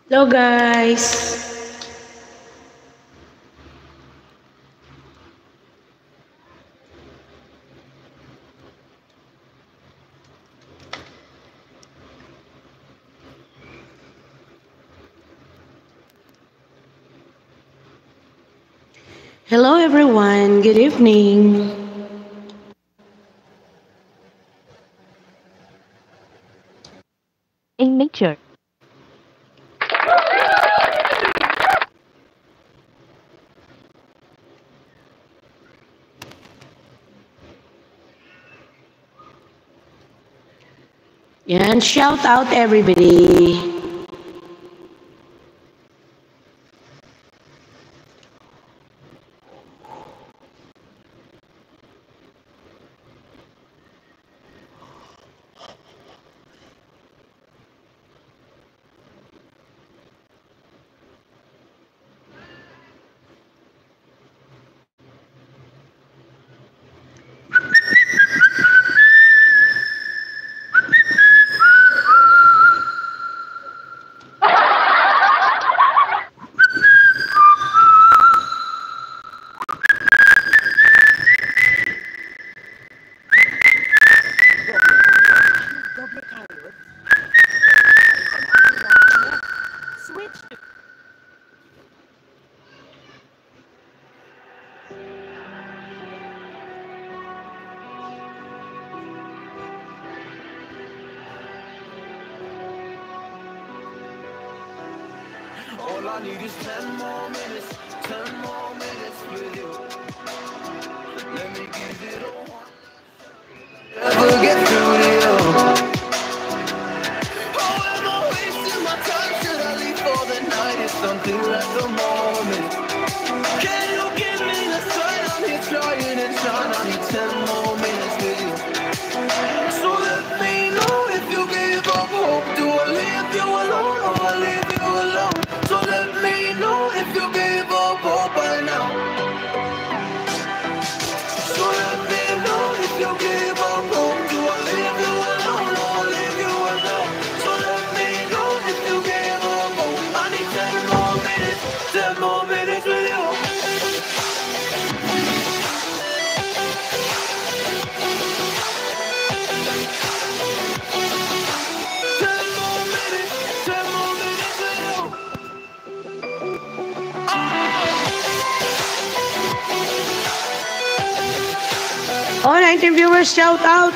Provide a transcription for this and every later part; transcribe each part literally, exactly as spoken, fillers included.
Hello guys. Hello everyone. Good evening. In nature. Yeah, and shout out everybody. All I need is ten more minutes, ten more minutes with you. Let me give it all. Never get through to you. Oh, am I wasting my time? Should I leave for the night? It's unclear at the moment. Can you give me the sign? I'm here trying and trying. I need ten more minutes with you. So let me know if you give up hope. Do I leave you alone or I leave you alone? So let me know if you give up hope by now. So let me know if you give up hope. Do I leave you alone or I leave you alone? So let me know if you give up hope. I need ten more minutes, ten more minutes with you. Ten more minutes, ten more minutes with you. All nineteen viewers, shout out.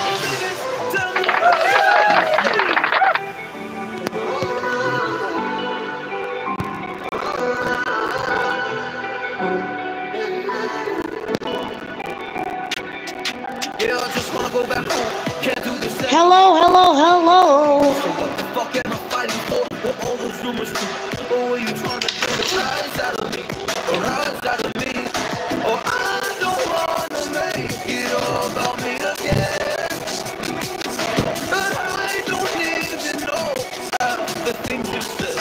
Yeah, I just wanna go back home. Can't do this anymore. Hello, hello, hello. What the fuck am I fighting for? What all those rumors do? Or are you trying to get a rise out of me? A rise out of me? Or I don't wanna make it all about me again. But I don't even know half the things you said.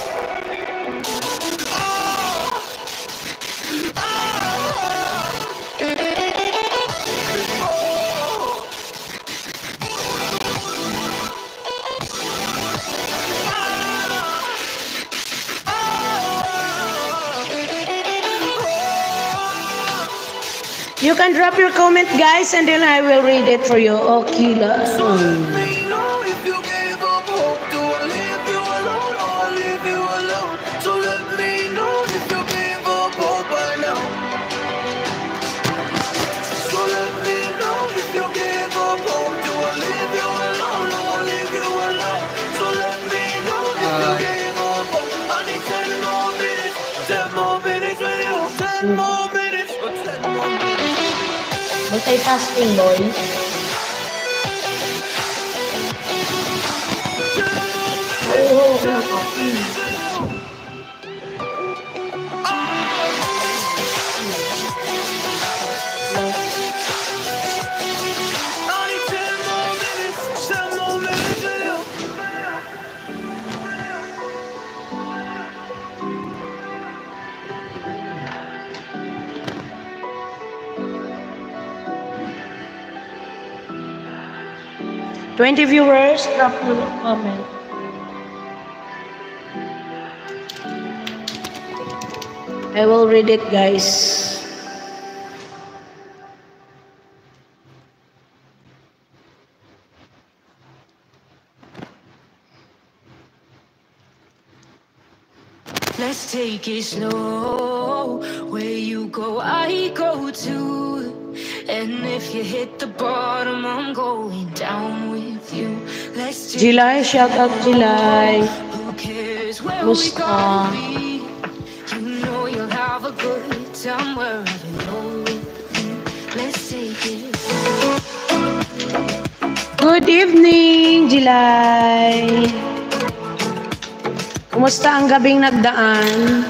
Oh, oh, You can drop your comment, guys, and then I will read it for you. Okay, la. so let me know if you gave up hope. Do I leave you alone or I leave you alone? So let me know if you gave up hope by now. So let me know if you gave up hope. Do I leave you alone or I leave you alone? So let me know if you gave up hope. I need ten more minutes, ten more minutes with you. Ten more minutes, or ten more minutes. Multitasking, boy. I need ten more minutes, ten more minutes with you. twenty viewers, drop your comment. I will read it, guys. Let's take it slow. Where you go, I go too. And if you hit the bottom, I'm going down with you. Let's take Jilay, shout out Jilay. Who cares where we Musta? gonna be? You know you'll have a good time wherever you're with me. Let's take it. Good evening, Jilay. Kumusta ang gabing nagdaan?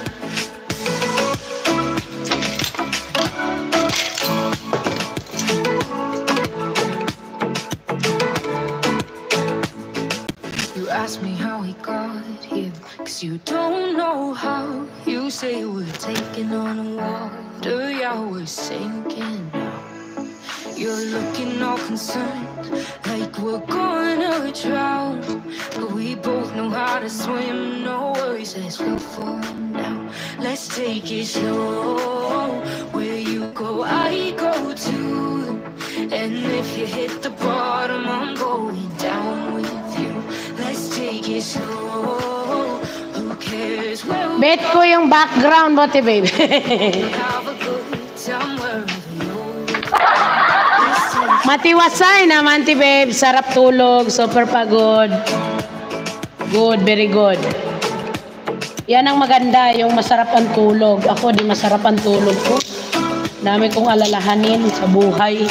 You ask me how he got here, cause you don't know how. You say we're taking on the water, yeah, we're sinking now. You're looking all concerned, like we're gonna drown. But we both know how to swim, no worries, let's go for now. Let's take it slow. Where you go, I go too. And if you hit the bottom, I'm going down with you. Let's take it slow. Who cares where we Bet ko yung background mo, te babe. have a good time wherever you're. Let's take Matiwasay naman, te babe. Sarap tulog, super pagod. Good, very good. Yan ang maganda, yung masarap ang tulog. Ako, di masarap ang tulog ko. Dami kong alalahanin sa buhay.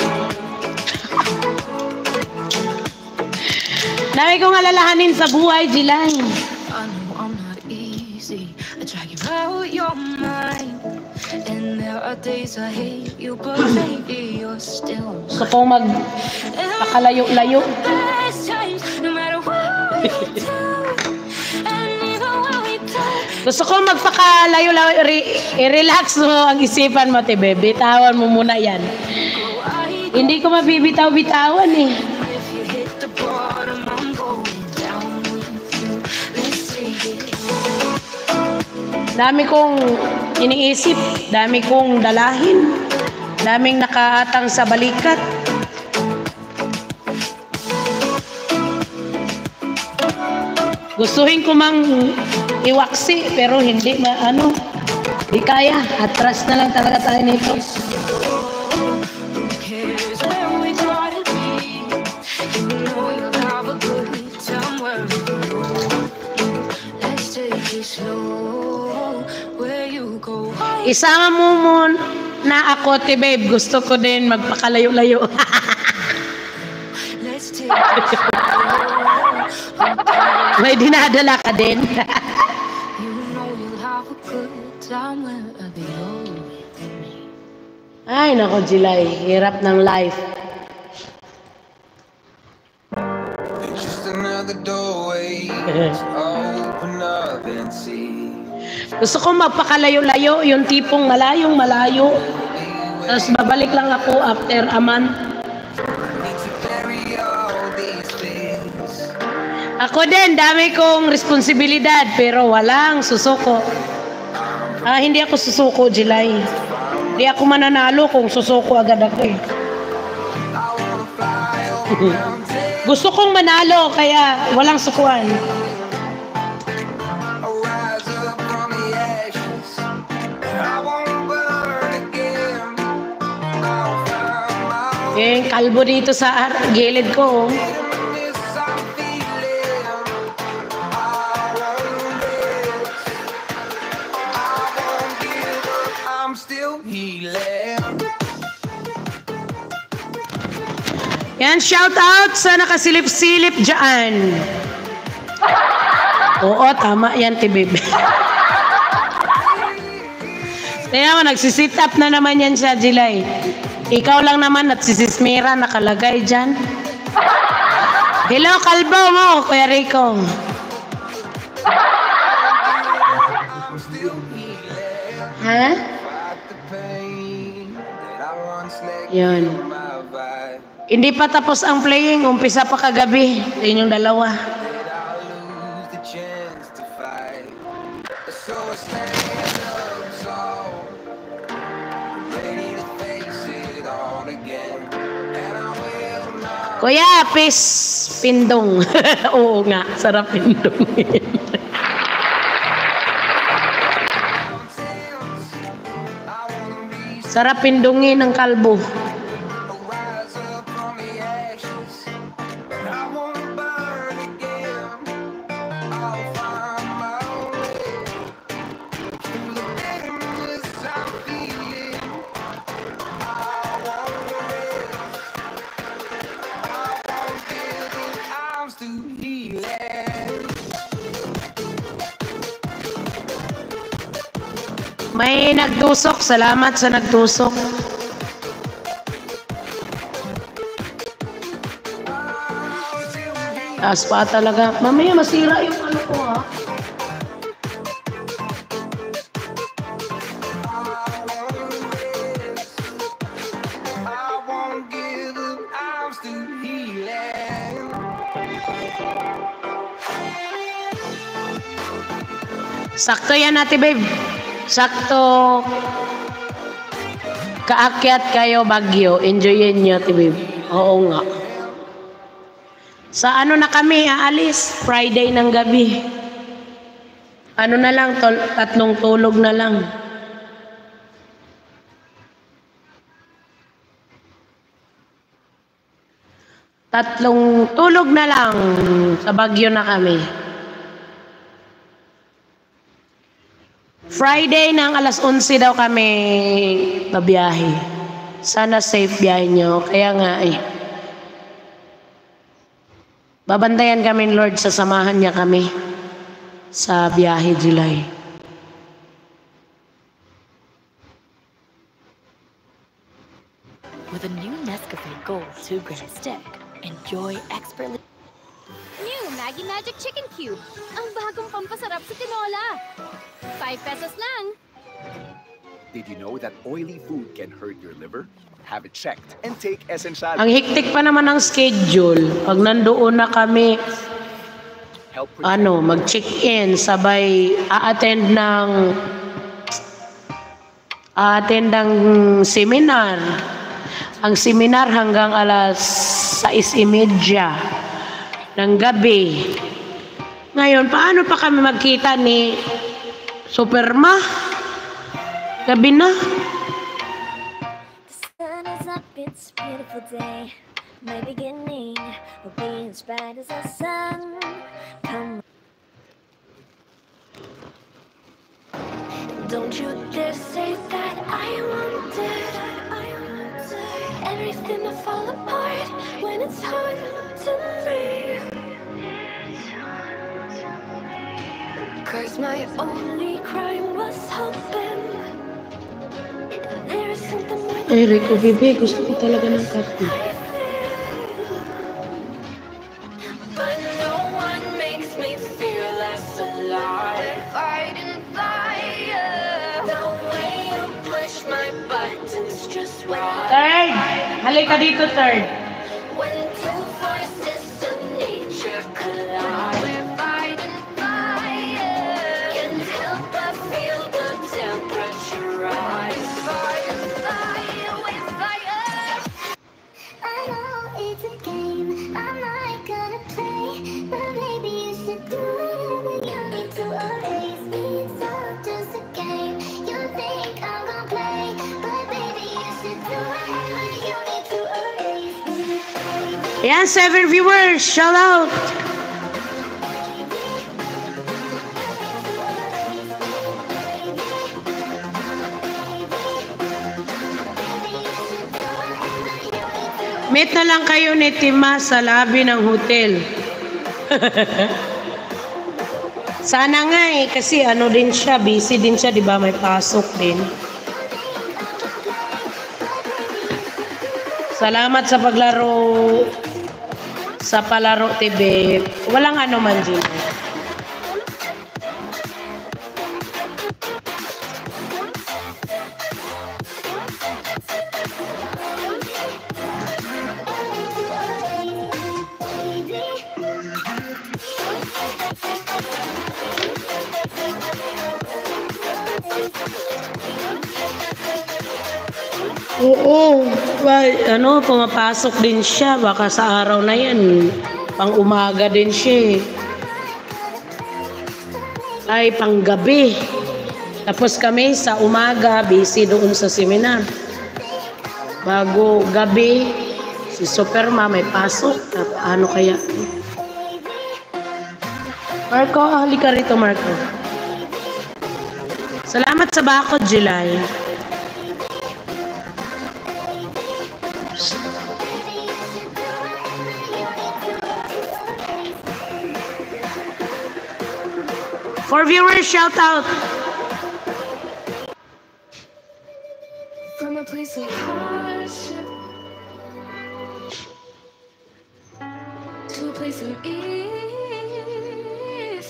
Dami kong alalahanin sa buhay, Jilay. I know I'm not easy. I drag you out your mind. And there are days I hate you, but lately you're still Gusto kong magpakalayo-layo. best times, no matter what we do. And even when we die, Gusto kong magpakalayo-layo. Re- I-relax mo ang isipan mo, te babe. Bitawan mo muna yan. go, I go. Hindi ko mabibitaw-bitawan eh. If you hit the bottom, I'm going down with you. Let's take it. Dami kong iniisip, dami kong dalahin, daming nakaatang sa balikat. Gustuhin ko mang iwaksi, pero hindi ma ano, di kaya. Atras na lang talaga tayo nito. Who cares where we gotta be? You know you'll have a good time wherever you go. Let's take it slow. Where you go, I Isama mo mo na ako, te babe. Gusto ko din magpakalayo-layo. let's take it slow. Who cares? May dinadala ka din. You know you'll have a good time wherever you're with me. Ay, nako, Jilay. Hirap ng life. It's just another doorway to open up and see. Gusto ko magpakalayo-layo, yung tipong malayong malayo. Tapos babalik lang ako after a month. Need to bury all these things. Ako din, dami kong responsibilidad, pero walang susuko. Ah, hindi ako susuko, Jilay. Hindi ako mananalo kung susuko agad ako eh. I wanna fly over mountains. Gusto kong manalo, kaya walang sukuan. I'll rise up from the ashes. I wanna burn again. I'll find my way. Yung kalbo dito sa ar- gilid ko. Oh. Bitterness I'm feeling. I won't rest. I won't give up. I'm still healing. Yan, shout out sa nakasilip-silip dyan. Oo, tama yan, te babe. Tingnan mo, nagsisit up na naman yan siya, Jilay. Ikaw lang naman at si Sismira nakalagay dyan. Hello, kalbo mo, Kuya Rico. I'm still healing. Ha? Fight the pain that I once let Yun. kill my vibe. Hindi pa tapos ang playing, umpisa pa kagabi. Sa inyong dalawa. That I'll lose the chance to fight. So I stand up, so Kuya, pis pindong. Oo nga, sarap pindongin. Sarap pindongin ng kalbo. Rise up from the ashes. I wanna burn again. I'll find my way through the bitterness I'm feeling. I won't rest. I won't give in arms to healing. May nagtusok. Salamat sa nagtusok. Taas pa talaga. Mamaya masira yung ano ko ha. I won't give in arms to healing. Sakto yan ate babe. Sakto. Kaakyat kayo Baguio. Enjoyin nyo ate babe. Oo nga. Sa ano na kami aalis? Friday ng gabi. Ano na lang, tol tatlong tulog na lang. Tatlong tulog na lang. Sa Baguio na kami. Friday ng alas onse daw kami babiyahe. Sana safe biyahe nyo. Kaya nga eh. Babantayan kami ni Lord, sasamahan niya kami sa biyahe July. With a new Nescafe Gold two gram stick, enjoy expertly. New Maggie Magic Chicken Cube. Ang bagong pampasarap sa tinola. five pesos lang. Did you know that oily food can hurt your liver? Have it checked and take Essential. Ang hiktik pa naman ang schedule. Pag nandoon na kami, Help protect ano, mag-check-in, sabay a-attend ng a-attend ng seminar. Ang seminar hanggang alas sais imedya ng gabi. Ngayon, paano pa kami magkita ni Superma? Gabi na. Sun is up, it's a beautiful day. My beginning will be as bright as the sun. Come. Don't you dare say that I want it. I want it. Everything to fall apart when it's hard to me. Cause my only crime was hoping. There is something more than Ay, Rico, bebe, gusto ko talaga ng kape. but no one makes me feel less alive. Fighting fire. The way you push my buttons just right. Third! Halika dito, third. When two forces of nature collide, we're fighting fire. Can't help but feel the temperature rise. Fighting fire with fire. I know it's a game I'm not gonna play, but maybe you should do it when you need to erase me. It's all just a game. You think I'm gonna play, but maybe you should do it when you need to erase me. Ayan, seven viewers. Shout out. Meet na lang kayo ni Tima sa lobby ng hotel. Sana nga eh, kasi ano din siya, busy din siya, di ba? May pasok din. Salamat sa paglaro sa Palaro T V. Walang ano man din. Oo. Well, ano, pumapasok din siya. Baka sa araw na yan, pang umaga din siya eh. Ay, pang gabi. Tapos kami sa umaga, busy doon sa seminar. Bago gabi, si Superma may pasok. Ano kaya? Marco, halika rito, Marco. Salamat sa bakod, July. For viewers, shout out. From a place of hardship to a place of ease,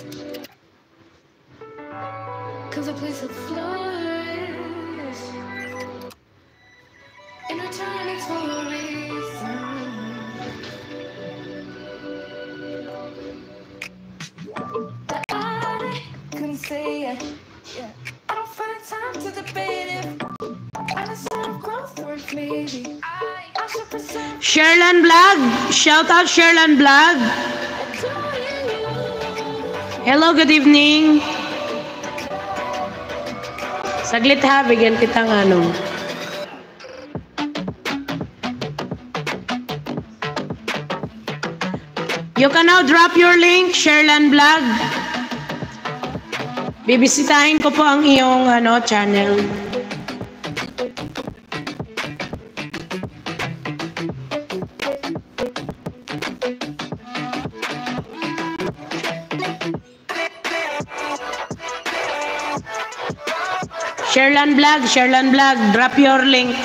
cause a place of flourish in return it's for a reason. That I couldn't say it. Yeah. I don't find time to debate it. Sherlan Vlog, shout out Sherlan Vlog. Hello, good evening. Saglit ha, bigyan kitang ano. You can now drop your link, Sherlan Vlog. Bibisitahin ko po ang iyong ano channel. Sherlan Vlog, Sherlan Vlog, drop your link.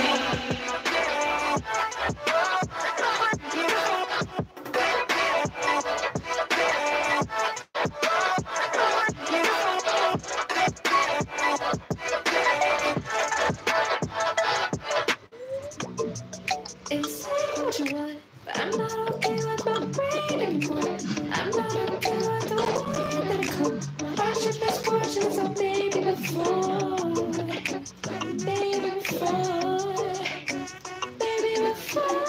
It's what you want, but I'm not okay with my brain anymore. I'm not okay with the way that it comes. Fortune, misfortune, so maybe before, maybe before, maybe before,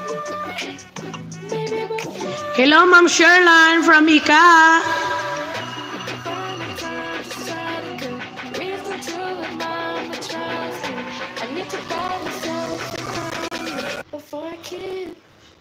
maybe before. Hello, Ma'am Sherlan from Ika. Reason to remind me, trust me. I need to buy myself before I can.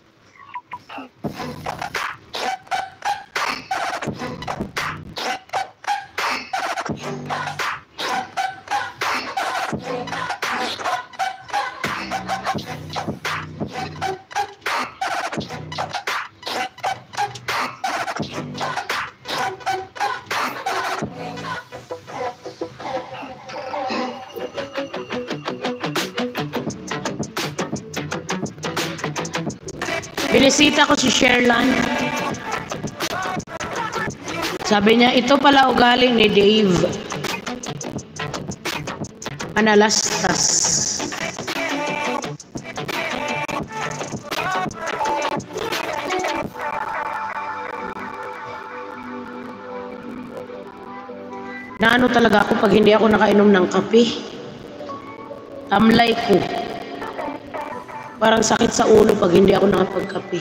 Binisita ko si Sherlan. Sabi niya, ito pala ugaling ni Dave. Analastas. Naano talaga ako pag hindi ako nakainom ng kape. Tamlay ko. Parang sakit sa ulo pag hindi ako nakapagkape.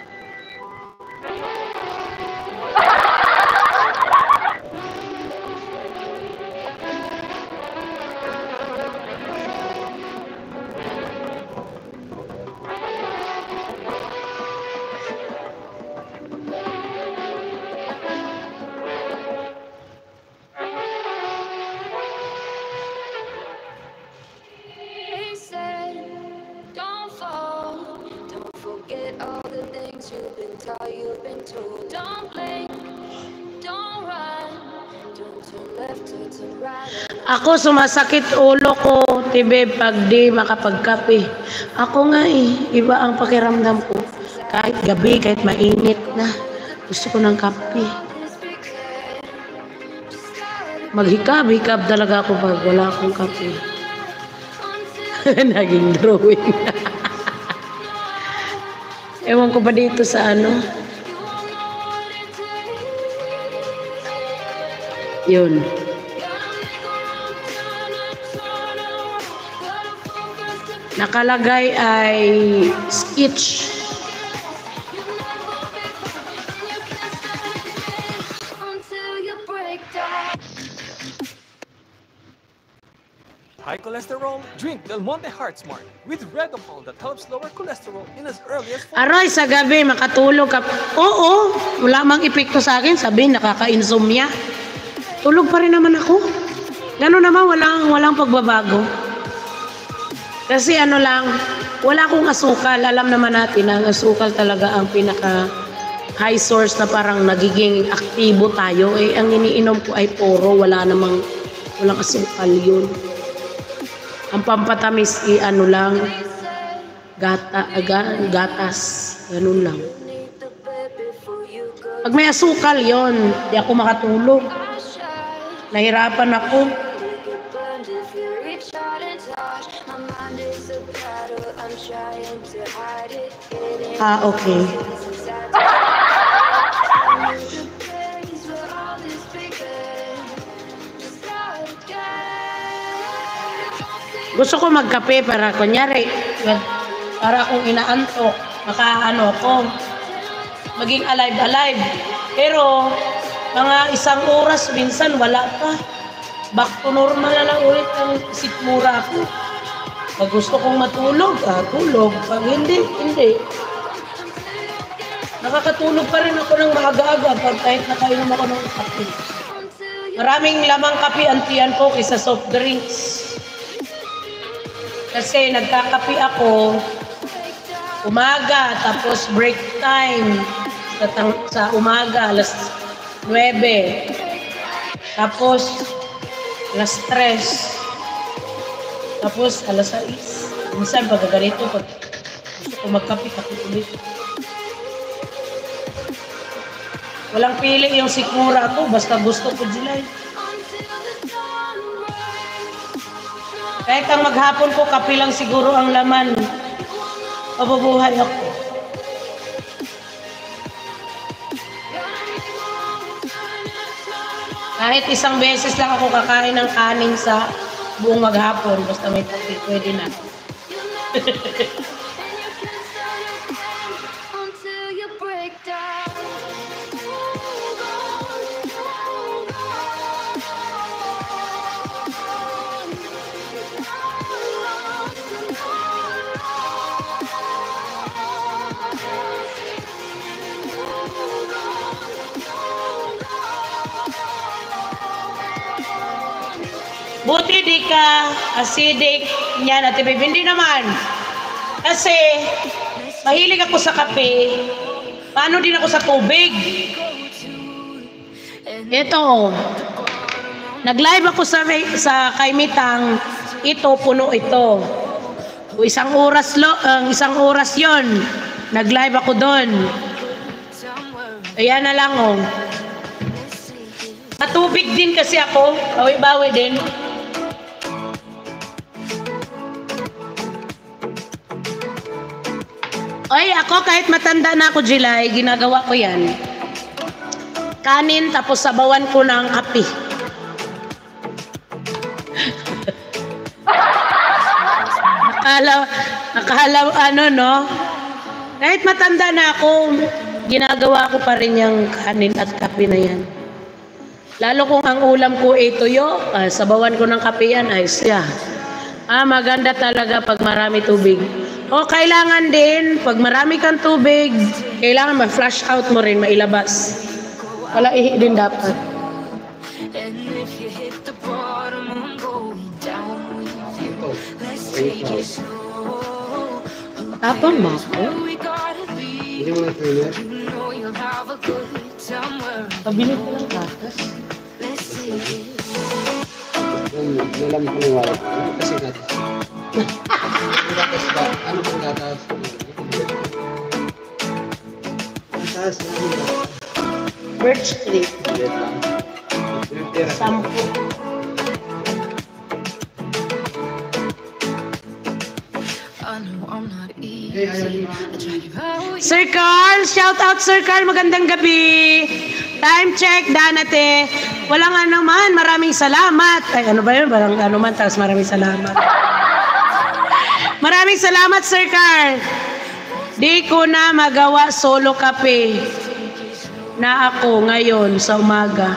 He said, don't fall, don't forget all the things you've been taught, you've been told. Don't blink, don't run, don't turn left or turn right. Ako sumasakit ulo ko, tibe, pag di makapagkape. Ako nga eh, iba ang pakiramdam ko. Kahit gabi, kahit mainit na, gusto ko ng kape. Maghikab-hikab talaga ako pag wala akong kape. Naging drawing. Ewan ko ba dito sa ano? Yun. Nakalagay ay sketch. High cholesterol? Drink Del Monte Heart Smart with Redopol that helps lower cholesterol in as early as four. Aroy, sa gabi, makatulog ka. Oo, wala mang epekto sa akin. Sabihin, nakaka-insomnia. Tulog pa rin naman ako. Gano'n naman, walang, walang pagbabago. Kasi ano lang, wala akong asukal. Alam naman natin na ang asukal talaga ang pinaka high source na parang nagiging aktibo tayo. Eh, ang iniinom ko ay puro. Wala namang, walang asukal yun. Ang pampatamis i ano lang, gata, aga, gatas, ganun lang. Pag may asukal yon, di ako makatulog. Nahirapan ako. Ah, okay. Gusto ko magkape para kunyari, para kung inaantok, makaano ko, maging alive-alive. Pero, mga isang oras, minsan wala pa. Back to normal na lang ulit ang sikmura ako. Pag gusto kong matulog, ah, tulog. Pag hindi, hindi. Nakakatulog pa rin ako ng maaga-aga pag kahit nakainom ako ng kape. Maraming lamang kape ang tiyan ko kaysa soft drinks. Kasi nagkakapi ako umaga, tapos break time sa, sa umaga, alas nuwebe. Tapos alas tres. Tapos alas sais. Minsan pag ganito, pag gusto ko magkapi, kapi ulit. Walang pili yung sikmura ko, basta gusto ko July. Kahit ang maghapon ko, kape lang siguro ang laman. Mabubuhay ako. Kahit isang beses lang ako kakain ng kanin sa buong maghapon. Basta may kape, pwede na. Buti di ka acidic niyan at babe. Hindi naman. Kasi mahilig ako sa kape. Paano din ako sa tubig? Ito. Nag-live ako sa, sa Kaymitang. Ito, puno ito. Isang oras, lo, uh, isang oras yon. Nag-live ako doon. Ayan na lang oh. Matubig din kasi ako. Bawi-bawi din. Ay, ako kahit matanda na ako, July, ginagawa ko yan. Kanin, tapos sabawan ko ng kape. nakala, nakala, ano, no? Kahit matanda na ako, ginagawa ko pa rin yung kanin at kape na yan. Lalo kung ang ulam ko ay tuyo, uh, sabawan ko ng kape yan, ay siya. Ah, maganda talaga pag marami tubig. O kailangan din, pag marami kang tubig, kailangan ma-flush out mo rin, mailabas. Wala ihi din dapat. Tapon mo ako? Hindi mo na-trainer? Pabilit ko lang gatas. Nalam ko ng wala. Kasi gatas. Gatas ba? Ano pang gatas? Gatas? Birch tree. Sampo. Sir Carl, shout out Sir Carl, magandang gabi. Time check, Danate. Wala nga naman, maraming salamat. Ay, ano ba yun? Parang ano man, tapos maraming salamat. Maraming salamat, Sir Carl. Di ko na magawa solo kape na ako ngayon sa umaga.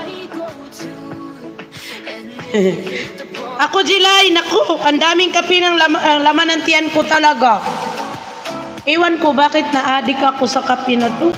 Ako, Jilay, naku, ang daming kape ng lam uh, laman ng tiyan ko talaga. Ewan ko bakit na-addict ako sa kape na to.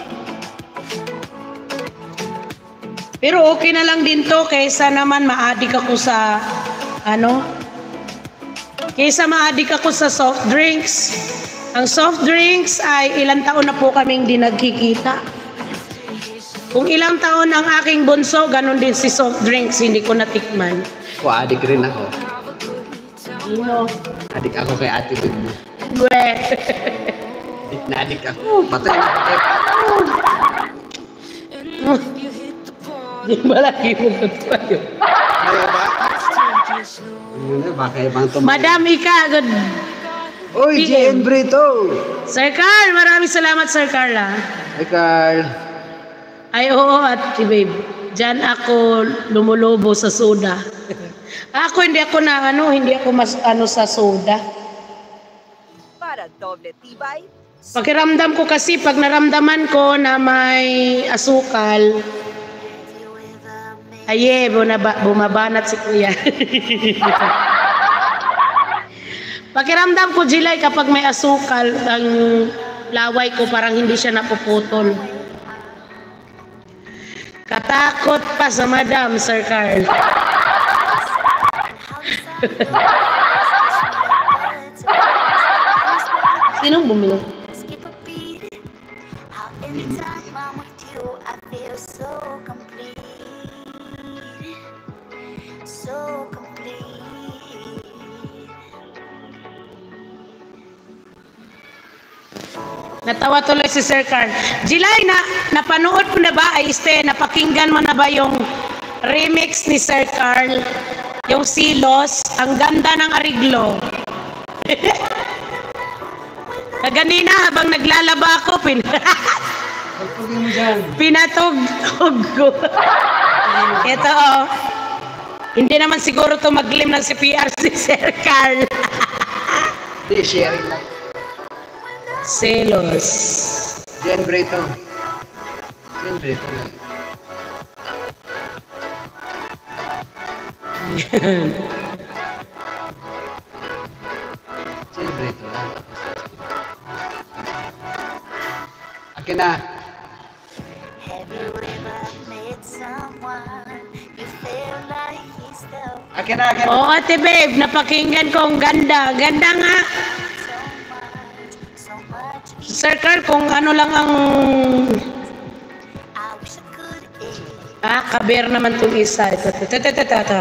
Pero okay na lang din to kaysa naman ma-addict ako sa ano? Kaysa ma-addict ako sa soft drinks. Ang soft drinks ay ilang taon na po kaming di nagkikita. Kung ilang taon ang aking bunso, ganun din si soft drinks, hindi ko natikman. Ako, adik rin ako. Sino? Adik ako kay Ate Bigbo. Gue. Adik na adik ako. Patay na patay ako. Di ba lagi mo tayo? Ano ba? Ano ba? Kaya bang tumayo? Madam Ika, good. Uy, G N Brito! Sir Carl, maraming salamat, Sir Carl. Ah. Hi, Carl. Ay, oo, at babe. Diyan ako lumulobo sa soda. Ako, hindi ako na, ano, hindi ako mas, ano, sa soda. Para doble tibay. Pakiramdam ko kasi, pag naramdaman ko na may asukal, aye, bumaba, bumabanat si Kuya. Pakiramdam ko, Jilay, kapag may asukal, ang laway ko parang hindi siya napuputol. Katakot pa sa Madam, Sir Carl. Sinong bumili? Natawa tuloy si Sir Carl. Jilay, na, napanood mo na ba? Ay, este, napakinggan mo na ba yung remix ni Sir Carl? Yung Silos? Ang ganda ng ariglo. Kaganina, habang naglalaba ako, pin pinatugtog ko. Ito, oh. Hindi naman siguro to maglim ng C P R si Sir Carl. Hindi, sharing lang. Selos. Jen Brito. Jen Brito lang. Jen Brito lang. Akin na. Akin na, akin na. Oo, ate babe, napakinggan ko ang ganda. Ganda nga. Sir Carl, kung ano lang ang... Ah, kaber naman itong isa. Ito, ito, ito, ito, ito.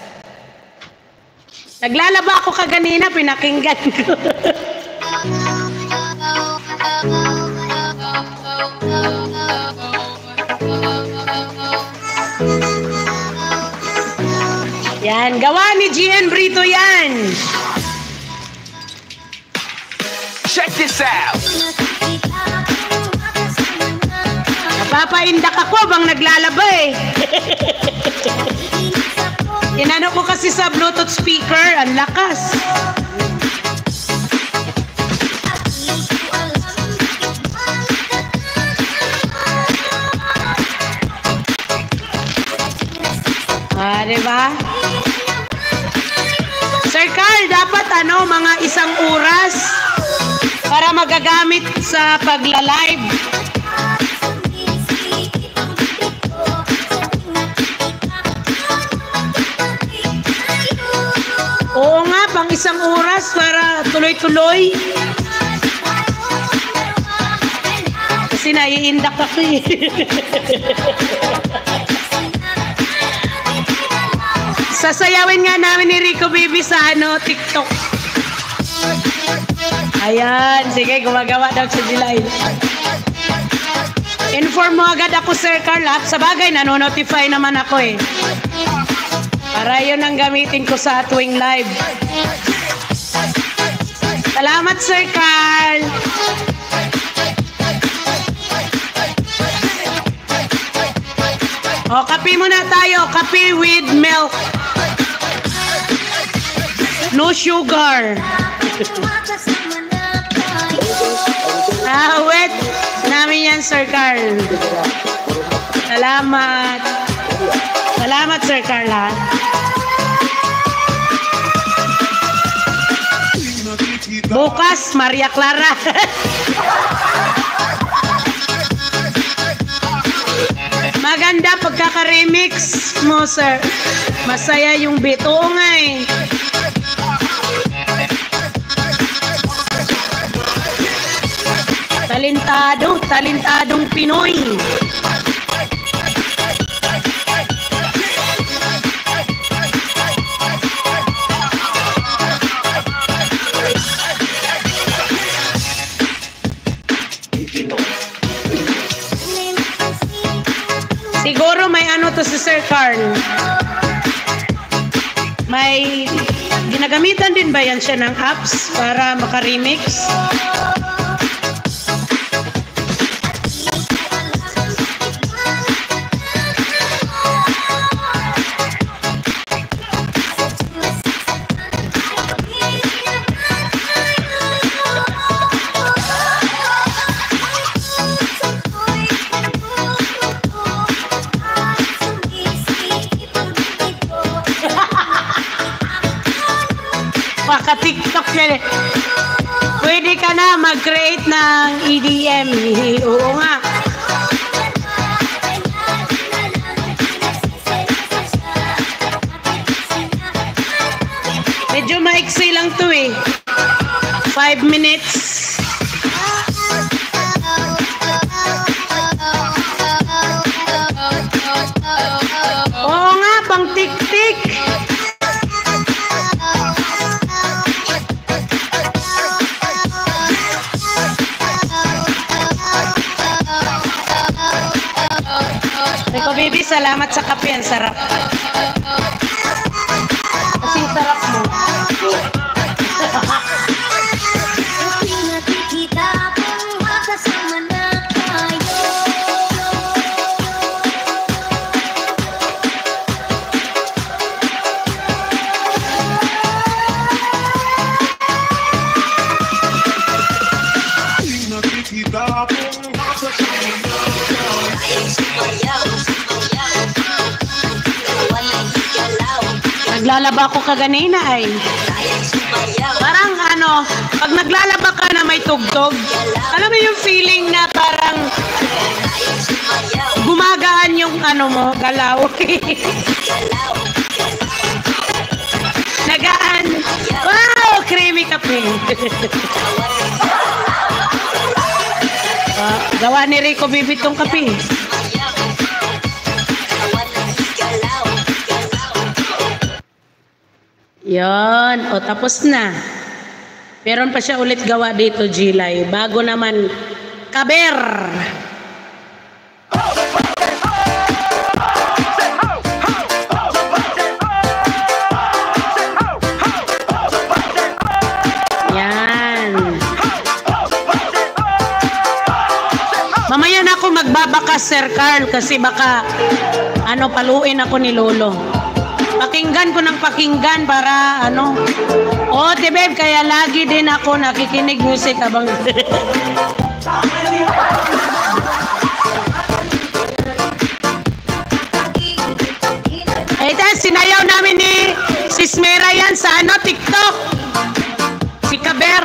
Naglalaba ako kaganina, pinakinggan ko. Yan, gawa ni G N Brito yan. Check this out. Napapaindak ako bang naglalaba eh. Inano ko kasi sa Bluetooth speaker, ang lakas. Ah, diba? Sir Carl, dapat ano, mga isang oras para magagamit sa pagla-live. Oo nga, pang isang oras para tuloy-tuloy. Kasi naiindak ako eh. Sasayawin nga namin ni Rico Baby sa ano, TikTok. Ayan, sige, gumagawa daw sa July. Inform mo agad ako, Sir Carl. Sa bagay, nanonotify naman ako eh. Para yun ang gamitin ko sa tuwing live. Salamat, Sir Carl. O, kape muna tayo. Kape with milk. No sugar. Ah, wait. Namin yan, Sir Carl. Salamat. Salamat, Sir Carl, ha? Bukas, Maria Clara. Maganda pagkaka-remix mo, sir. Masaya yung beat. Oo nga eh. Talentado, talentadong Pinoy. Siguro may ano to si Sir Carl. May ginagamitan din ba yan siya ng apps para maka-remix? Maka-TikTok yan eh. Pwede ka na mag-create ng E D M. Oo nga. Medyo maiksi lang to eh. Five minutes. Oo nga, pang tik-tik. Rico Baby, salamat sa kape. Ang sarap. Kasi sarap mo. Naglalaba ako kaganina ay. Parang ano, pag naglalaba ka na may tugtog, alam mo yung feeling na parang gumagaan yung ano mo, galaw. Nagaan. Wow, creamy kape. uh, gawa ni Rico Baby tong kape. Yon, o tapos na. Meron pa siya ulit gawa dito, Gilay. Bago naman, kaber. Yan. Mamaya na ako magbabakas, Sir Carl, kasi baka ano, paluin ako ni Lolo. Pakinggan ko ng pakinggan para ano. Oh, te babe, kaya lagi din ako nakikinig music habang ito, sinayaw namin ni Sis Mera yan sa ano, TikTok. Si Kaber.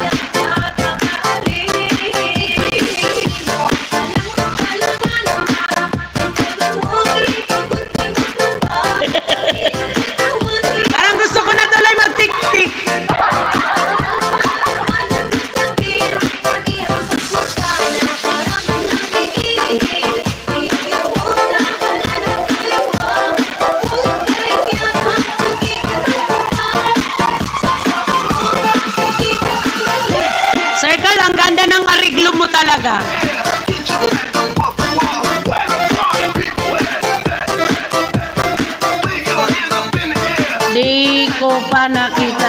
Talaga. Di ko pa nakita.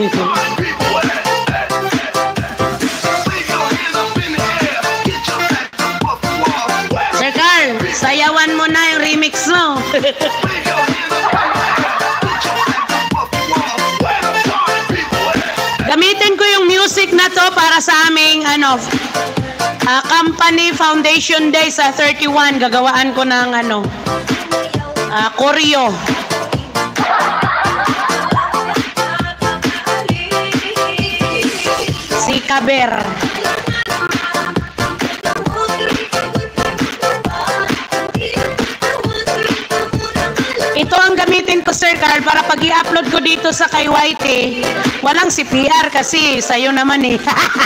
Sir Carl, sayawan mo na yung remix mo. Gamitin ko to para sa aming ano, uh, company foundation day sa thirty-one. Gagawaan ko ng ano, uh, choreo. Si Kaber. Ito ang gamitin ko, Sir Carl, para pag i-upload ko dito sa kay Whitey, walang C P R kasi sa'yo naman eh.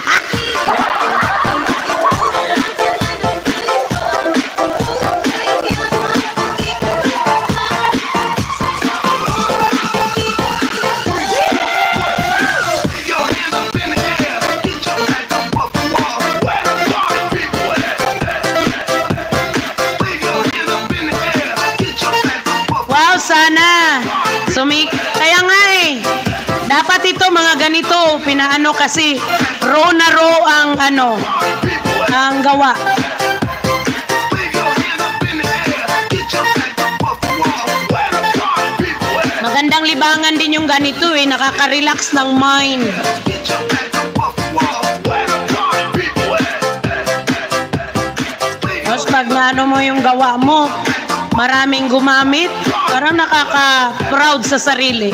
Sana sumik kaya nga eh dapat ito mga ganito pinaano kasi row na row ang ano ang gawa. Magandang libangan din yung ganito eh, nakaka-relax ng mind. Tapos pag ano mo yung gawa mo, maraming gumamit, parang nakaka-proud sa sarili.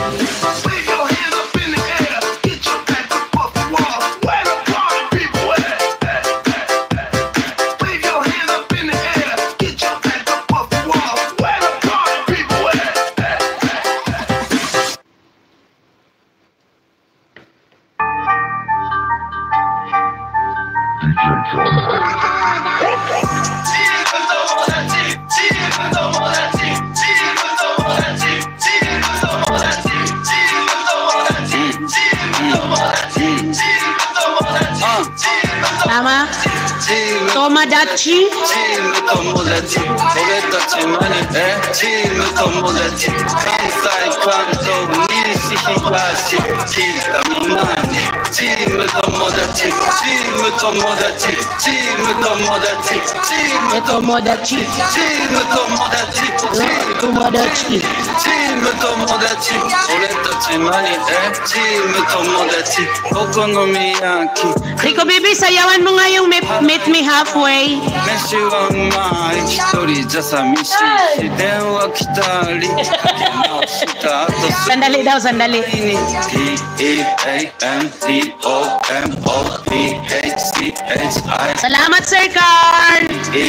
Tama? Tomodachi? Tomodachi. Tomodachi. Rico Baby, sayawan mo nga yung meet, meet me halfway. Sandali daw, sandali. Salamat, Sir Carl.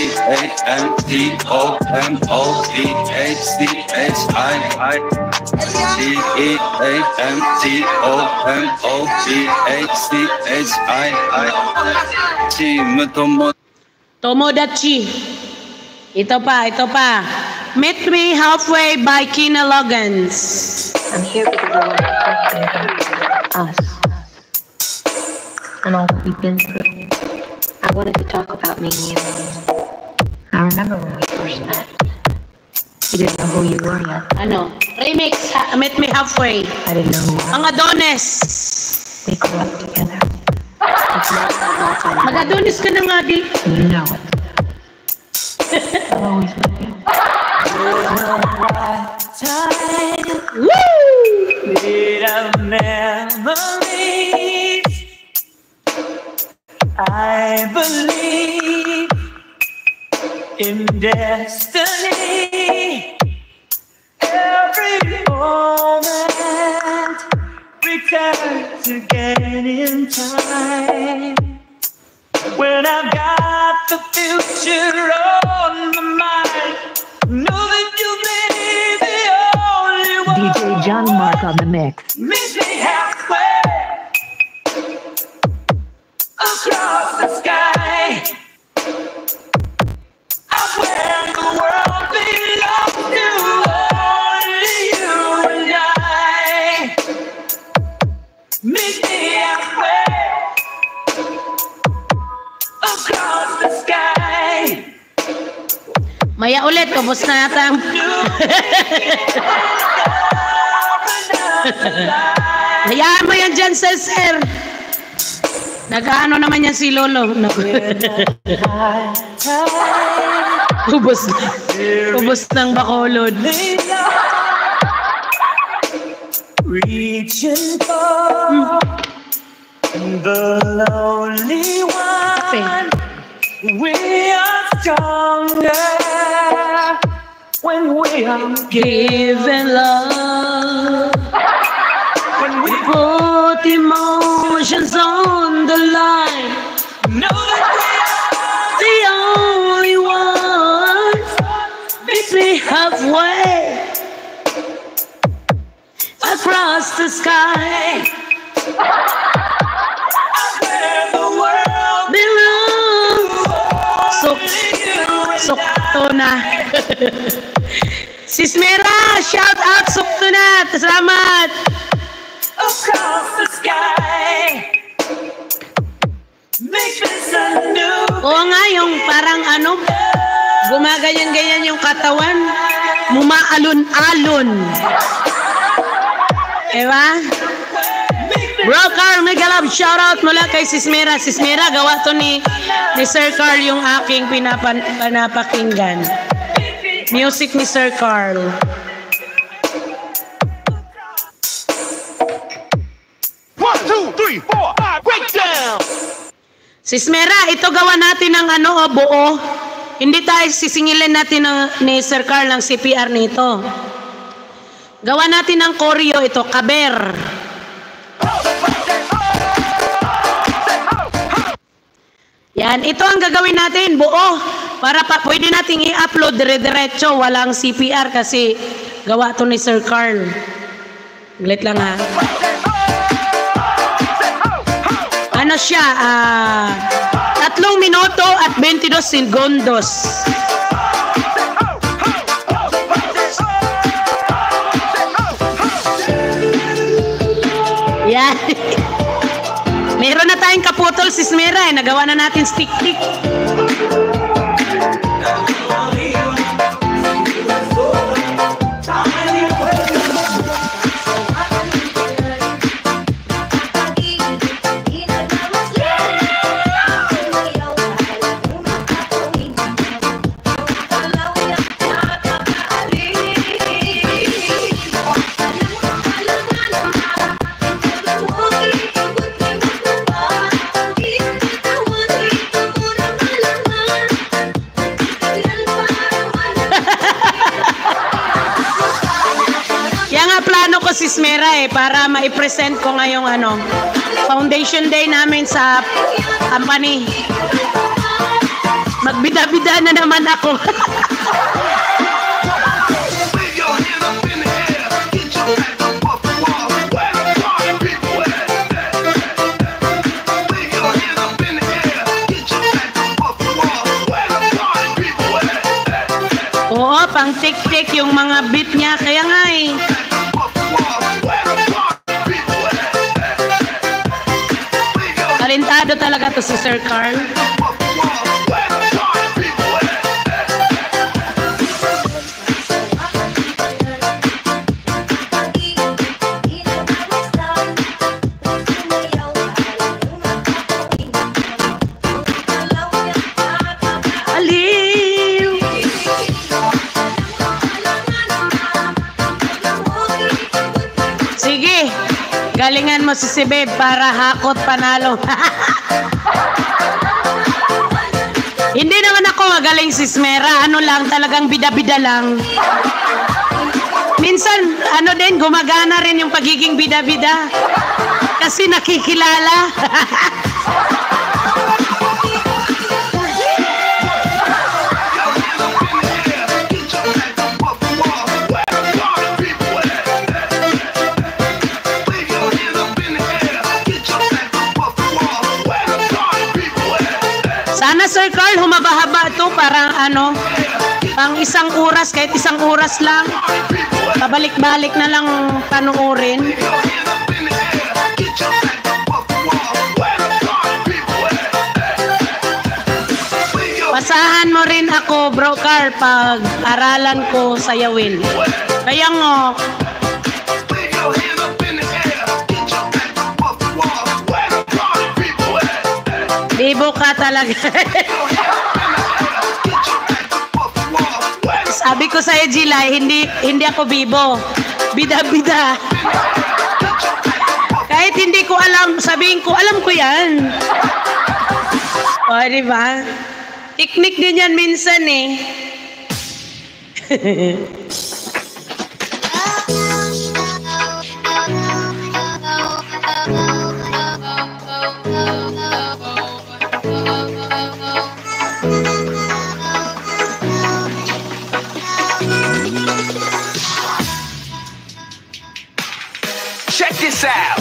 Tomodachi. Ito pa, ito pa. Meet Me Halfway by Kina Loggins. I'm here because I want to talk about us and all that we've been through. I wanted to talk about me and you. I remember when we first met. You didn't know who you were yet. Ano? Remix, ha- Meet Me Halfway. I didn't know who you were. Ang Adonis. We grew up together. It's not that long time. Mag-Adonis ka na nga di. You know it. I'll always love you. Woo! Made of memories. I believe in destiny. Every moment returns again in time. When I've got the future on my mind, know that you'll be the only one. D J John Mark on the mix. Meet me halfway across the sky. Out where the world belongs to only you and I. Meet me halfway across the sky. Maya ulit, kubos na yata ang... Hayaan mo yan dyan, sir, sir. Nag-ano naman yan si Lolo. No. Ubos na. Ubos ng Bacolod. Reaching for The lonely one. We are stronger when we are Giving love. when we Put emotions on the line. know that The only ones meet me halfway across the sky. where the world Belongs. Sok, sokto na. Sis Mera, shout out, sokto na. Salamat. across the sky. Make this a new Oo nga, yung parang ano, gumaganyan-ganyan yung katawan. Mumaalon-alon. Diba? Bro Carl, mega love shoutout mula kay Sis Mera. Sis Mera, gawa to ni, ni Sir Carl yung aking pinapan, pinapakinggan. Music ni Sir Carl. one, two, three, four, five, break down. Sis Mera, ito gawa natin ng ano, oh, buo. Hindi tayo sisingilin natin ng, ni Sir Carl ng C P R nito. Gawa natin ng choreo ito, kaber. Yan, ito ang gagawin natin, buo. Para pa, pwede nating i-upload dire-diretso, walang C P R kasi gawa to ni Sir Carl. Glit lang ha. Ano siya, ah, tatlong minuto at twenty-dos segundos. Yan. Meron na tayong kaputol, Sis Mera, eh. Nagawa na natin stick-tick. Sis Mera, eh, para ma-present ko ngayong ano, foundation day namin sa company. Magbida-bida na naman ako. Oo, pang tik-tik yung mga beat niya, kaya nga eh. Talentado talaga to si Sir Carl. Aliw! Sige, galingan mo si si Babe para hakot panalo. Hindi naman ako magaling, Sis Mera. Ano lang, talagang bida-bida lang. Minsan, ano din, gumagana rin yung pagiging bida-bida. Kasi nakikilala. Sana Sir Carl, humaba-haba ito parang ano, pang isang oras, kahit isang oras lang. Pabalik-balik na lang panuorin. Pasahan mo rin ako, Bro Carl, pag aralan ko sayawin. Kaya nga, bibo ka talaga. Sabi ko sa'yo, Jilay, hindi, hindi ako bibo. Bida-bida. Kahit Kahit hindi ko alam, sabihin ko, alam ko yan. O, di ba? Teknik din yan minsan eh. Check this out.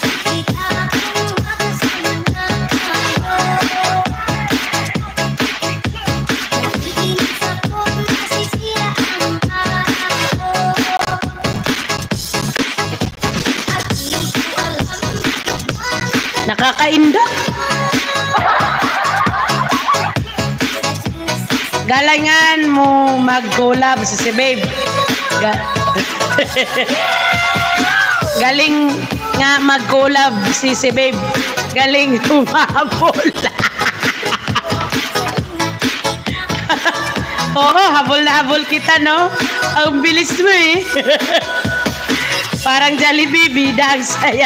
Nakakaindak. Galangan mo mag-collab sa si Babe. Ga- Galing nga mag-collab si si Babe. Galing humabol. Oo, habol na habol kita, no? Ang bilis mo eh. Parang Jollibee, bida ang saya.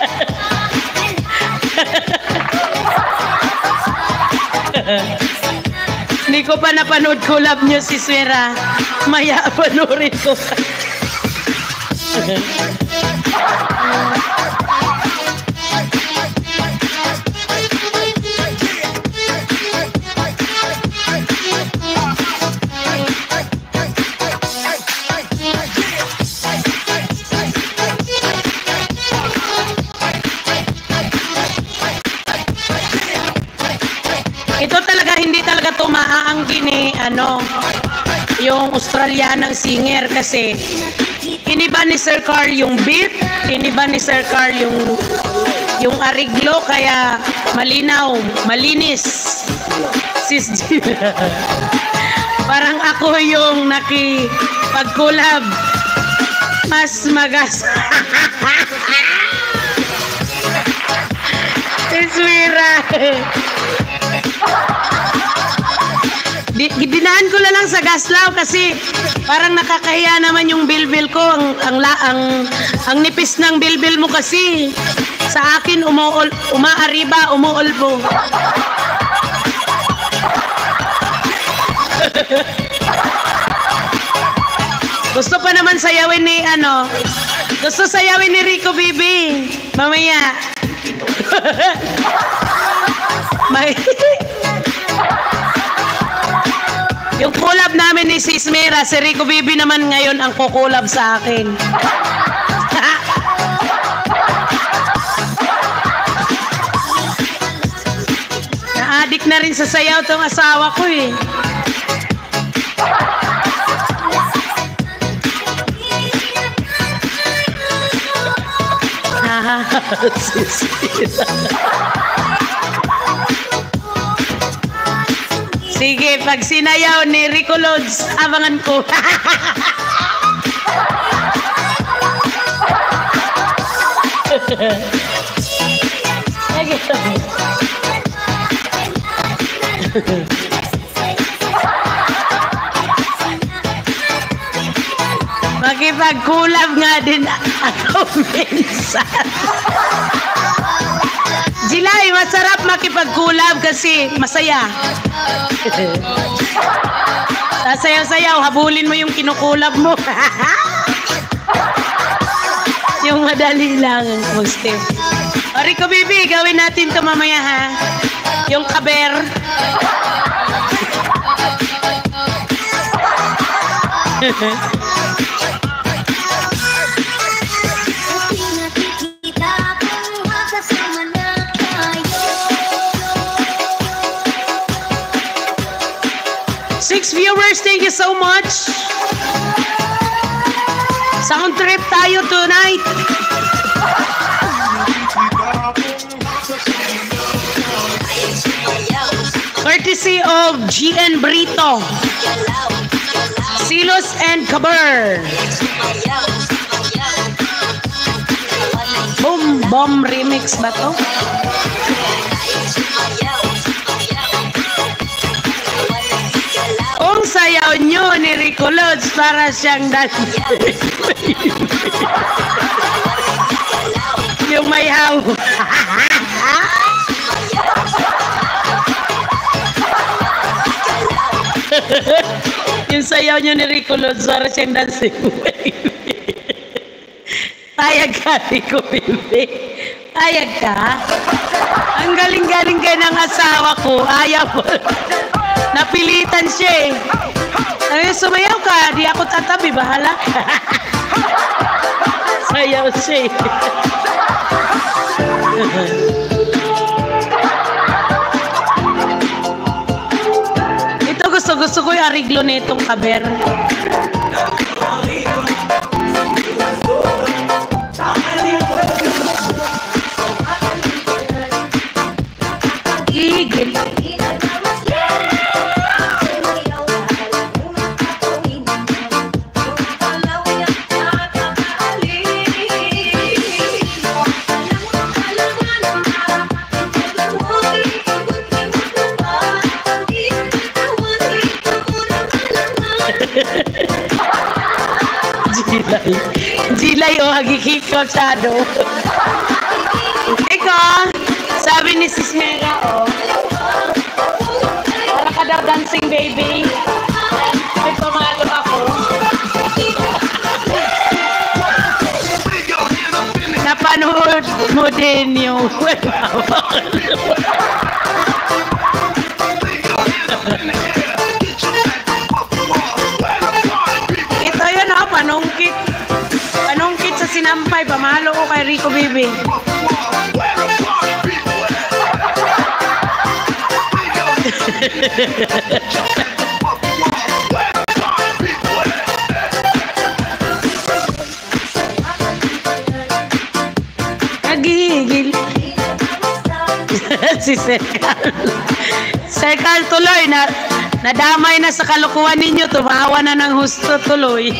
Hindi ko pa napanood collab nyo si Swera. Maya panoorin ko. Ito talaga, hindi talaga to maaangkin eh, ano, yung Australianang singer kasi iniba ni Sir Carl yung beat, iniba ni Sir Carl yung yung ariglo, kaya malinaw, malinis. Sis G. Parang ako yung nakipag-collab. Mas magas. Iswira. Di, dinaan ko na lang sa Gaslaw kasi parang nakakahiya naman yung bilbil ko. Ang, ang, ang, ang nipis ng bilbil mo kasi. Sa akin, umuol, umaariba, umuulbo. Gusto pa naman sayawin ni, ano, gusto sayawin ni Rico Bibi. Mamaya. May... Yung collab namin ni Sis Mera, si Rico Bibi naman ngayon ang kukulab sa akin. Na-addict na rin sa sayaw tong asawa ko eh. Sis Mera. Sige, pag sinayaw ni Rico Lods, abangan ko. Makipag-collab nga din ako minsan. Jilay, masarap makipag-collab kasi masaya. Sasayaw-sayaw, habulin mo yung kinukulab mo. Yung madali lang ang step. O Rico Bibi, gawin natin to mamaya ha. Yung kaber. Six viewers, thank you so much. Sound trip tayo tonight. Courtesy of G N Brito, Silos and Kaber. Boom Bomb Remix ba to? Kung sayaw nyo ni Rico Lods para siyang dati. Yung may sayaw. Yung sayaw nyo ni Rico Lozar siyang dancing baby. Payag ka, Rico baby. Payag ka? Ang galing-galing ka ng asawa ko. Ayaw mo. Napilitan siya eh. Ay, sumayaw ka. Di ako tatabi. Bahala ka. Sayaw siya eh. Ito gusto-gusto ko yung ariglo nitong kaber. Gigil. Jilay. Jilay o, hagikikaw shadow. Iko, sabi ni Sis Mera, o. Para ka daw dancing baby. May pamalo ako. Napanood mo din yung ito yun o, panungkit. Panungkit sa sinampay. Pamalo ko kay Rico baby. Nagigil. Si Serkal. Serkal tuloy na nadamay na sa kalukuhan ninyo. Tumawa na ng husto tuloy.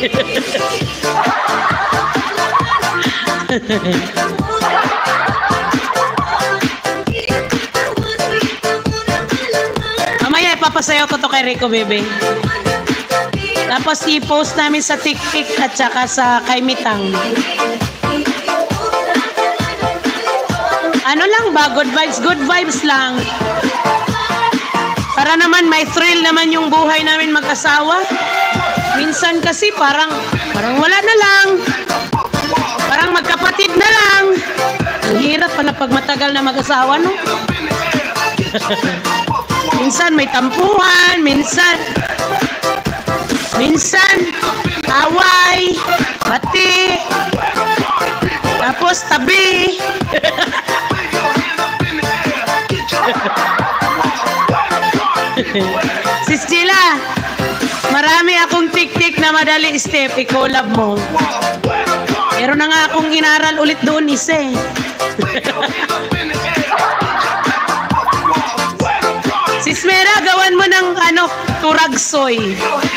Mamaya ipapasayaw ko to kay Rico baby. Tapos i-post namin sa TikTok at saka sa kay Mitang. Ano lang ba? Good vibes, good vibes lang. Para naman may thrill naman yung buhay namin mag-asawa. Minsan kasi parang parang wala na lang. Parang magkapatid na lang. Ang hirap pala pag matagal na mag-asawa, no? Minsan may tampuhan, minsan minsan away, pati, tapos tabi. Sis Chila, marami akong tik-tik na madali step, i-collab mo. Meron na nga akong inaral ulit doon isa eh. Sis Mera, gawan mo ng ano, turagsoy.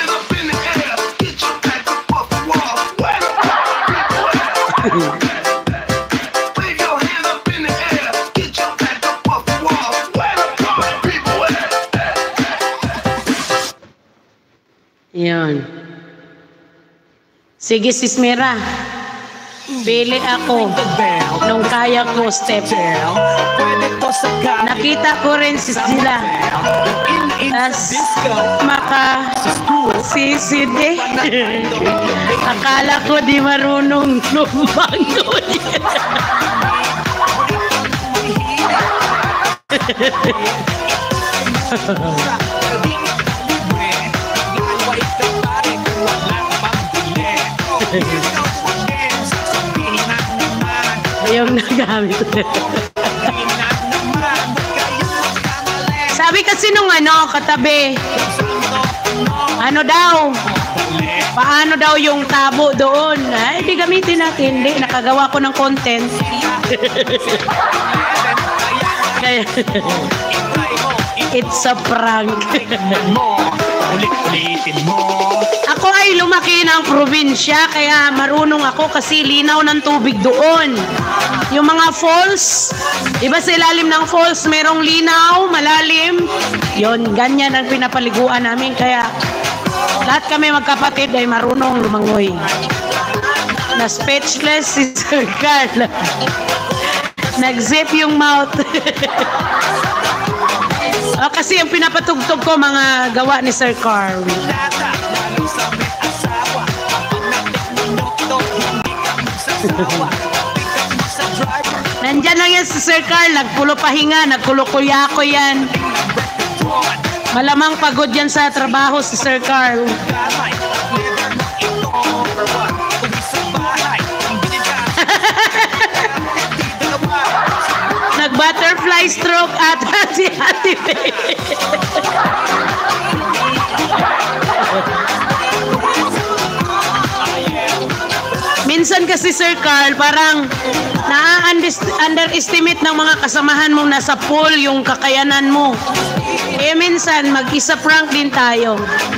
Yan. Sige, Sis Mera. Pili ako nung kaya ko step. Nakita ko rin si sila. Tas maka siside. Akala ko di marunong lumangoy. Yung nagamit. Sabi kasi nung ano, katabi, ano daw, paano daw yung tabo doon? Ay, di gamitin natin. Hindi, nakagawa ko ng content. Kaya, it's a prank. Ako ay lumaki ng probinsya, kaya marunong ako kasi linaw ng tubig doon. Yung mga falls, iba sa ilalim ng falls, merong linaw, malalim. Yon, ganyan ang pinapaliguan namin, kaya lahat kami magkapatid ay marunong lumangoy. Na speechless si Sir Carl. Nag-zip yung mouth. O, kasi yung pinapatugtog ko mga gawa ni Sir Carl. Nandyan lang yan si Sir Carl, nagpulo pahinga, nagkulo-kulyako yan. Malamang pagod yan sa trabaho si Sir Carl. Nag-butterfly stroke at si Ate Faye. Minsan kasi Sir Carl, parang na-underestimate ng mga kasamahan mong nasa pool yung kakayanan mo. Eh minsan, mag-isa prank din tayo.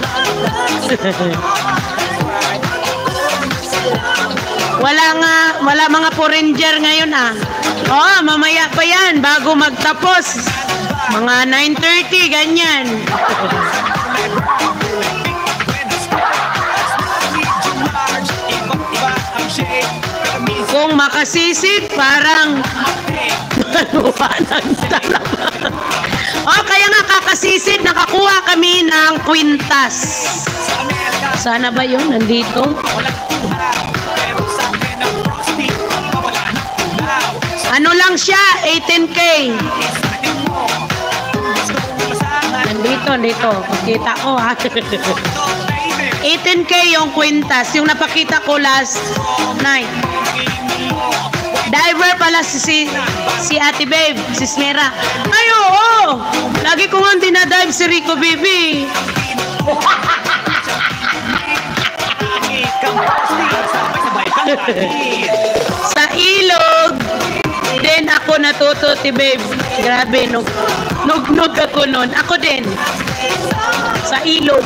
Wala nga, wala mga foreigner ngayon ah. Oh, mamaya pa yan, bago magtapos. Mga nine thirty, ganyan. Kung makasisid, parang maluwa ng talaga. Oh, kaya nga kakasisid, nakakuha kami ng kwintas. Sana ba yun? Nandito? Ano lang siya? eighteen K. Nandito, nandito. Pakita ko ha. eighteen K yung kwintas. Yung napakita ko last night. Diver pala si, si, si Ate Babe, si Smera. Ay, oo! Lagi ko nga dinadive si Rico Bibi. Sa ilog, din ako natuto, Ate Babe. Grabe, nug, nug-nug ako nun. Ako din. Sa ilog.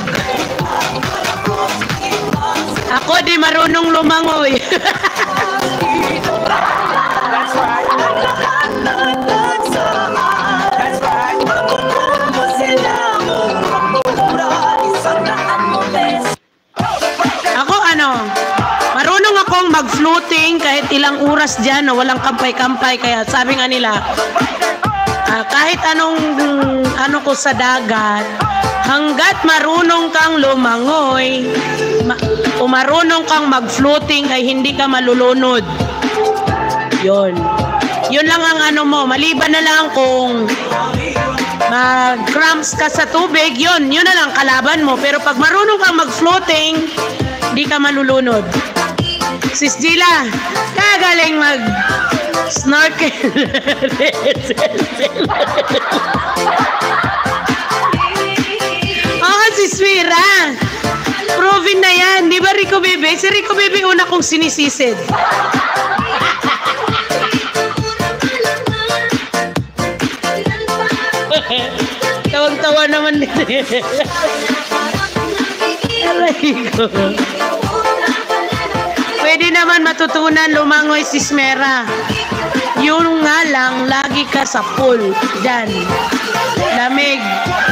Ako di marunong lumangoy. Ako ano, marunong akong mag-floating kahit ilang oras dyan na walang kampay-kampay. Kaya sabi nga nila, uh, kahit anong ano ko sa dagat, hanggat marunong kang lumangoy, ma o marunong kang mag-floating ay hindi ka malulunod. Yun. Yun lang ang ano mo. Maliban na lang kung mag-cramps ka sa tubig, yun. Yun na lang kalaban mo. Pero pag marunong kang mag-floating, hindi ka malulunod. Sis Gila, kagaling mag-snorkel. Oh, si Swira. Proven na yan. Di ba Rico Bebe? Si Rico Bebe una kong sinisisid. Tawag-tawa naman nito. Aray ko. Pwede naman matutunan lumangoy si Smera. Yun nga lang, lagi ka sa pool. Diyan. Lamig.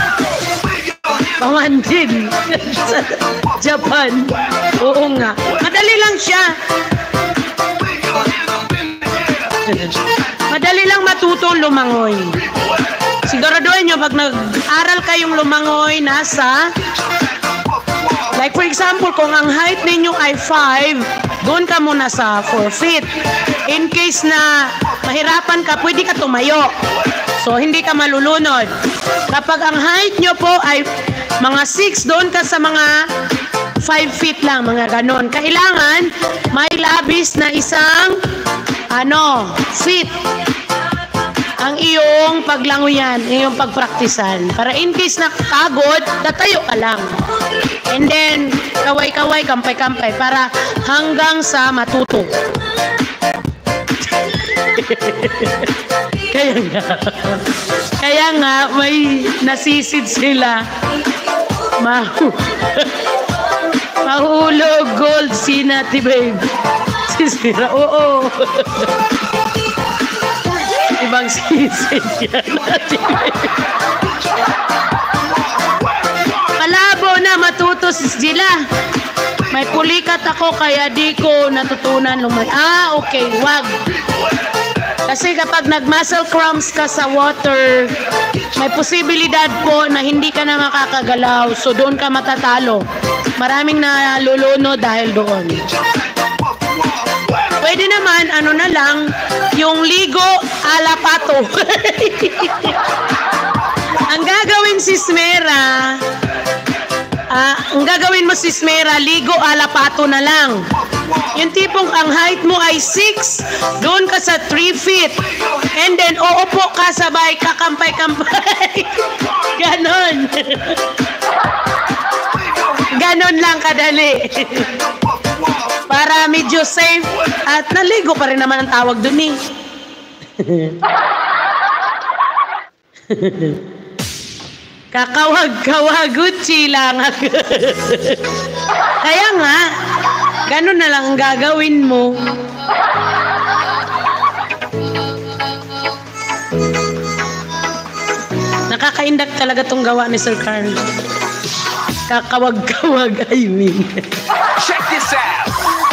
Pamandin sa Japan. Oo nga. Madali lang siya. Madali lang matutong lumangoy. Siguraduhin nyo, pag nag-aral kayong lumangoy, nasa, like for example, kung ang height ninyo ay five, doon ka muna sa four feet. In case na mahirapan ka, pwede ka tumayo. So, hindi ka malulunod. Kapag ang height nyo po ay mga six, doon ka sa mga five feet lang, mga ganon. Kailangan may labis na isang ano, feet ang iyong paglangoyan, iyong pagpraktisan. Para in case na pagod, tatayo ka lang. And then, kaway-kaway, kampay-kampay, para hanggang sa matuto. Kaya nga, kaya nga, may nasisid sila. Mahu Mahulog gold si Nati Babe. Sisira, oo. Ibang sisid yan, Nati Babe. Malabo na matuto si Gila. May pulikat ako kaya di ko natutunan lumay. Ah, okay, wag. Kasi kapag nag-muscle cramps ka sa water, may posibilidad po na hindi ka na makakagalaw. So doon ka matatalo. Maraming naluluno dahil doon. Pwede naman, ano na lang, yung ligo ala pato. Ang gagawin si Smera, ah, ang gagawin mo si Smera, ligo ala pato na lang. Yung tipong ang height mo ay six, doon ka sa three feet. And then, uupo ka sabay, kakampay-kampay. Ganon. Ganon lang kadali. Para medyo safe. At naligo pa rin naman ang tawag dun eh. Kakawag-kawaguchi lang. Kaya nga, ganun na lang ang gagawin mo. Nakakaindak talaga tong gawa ni Sir Carl. Kakawag-kawag, I mean. Check this out!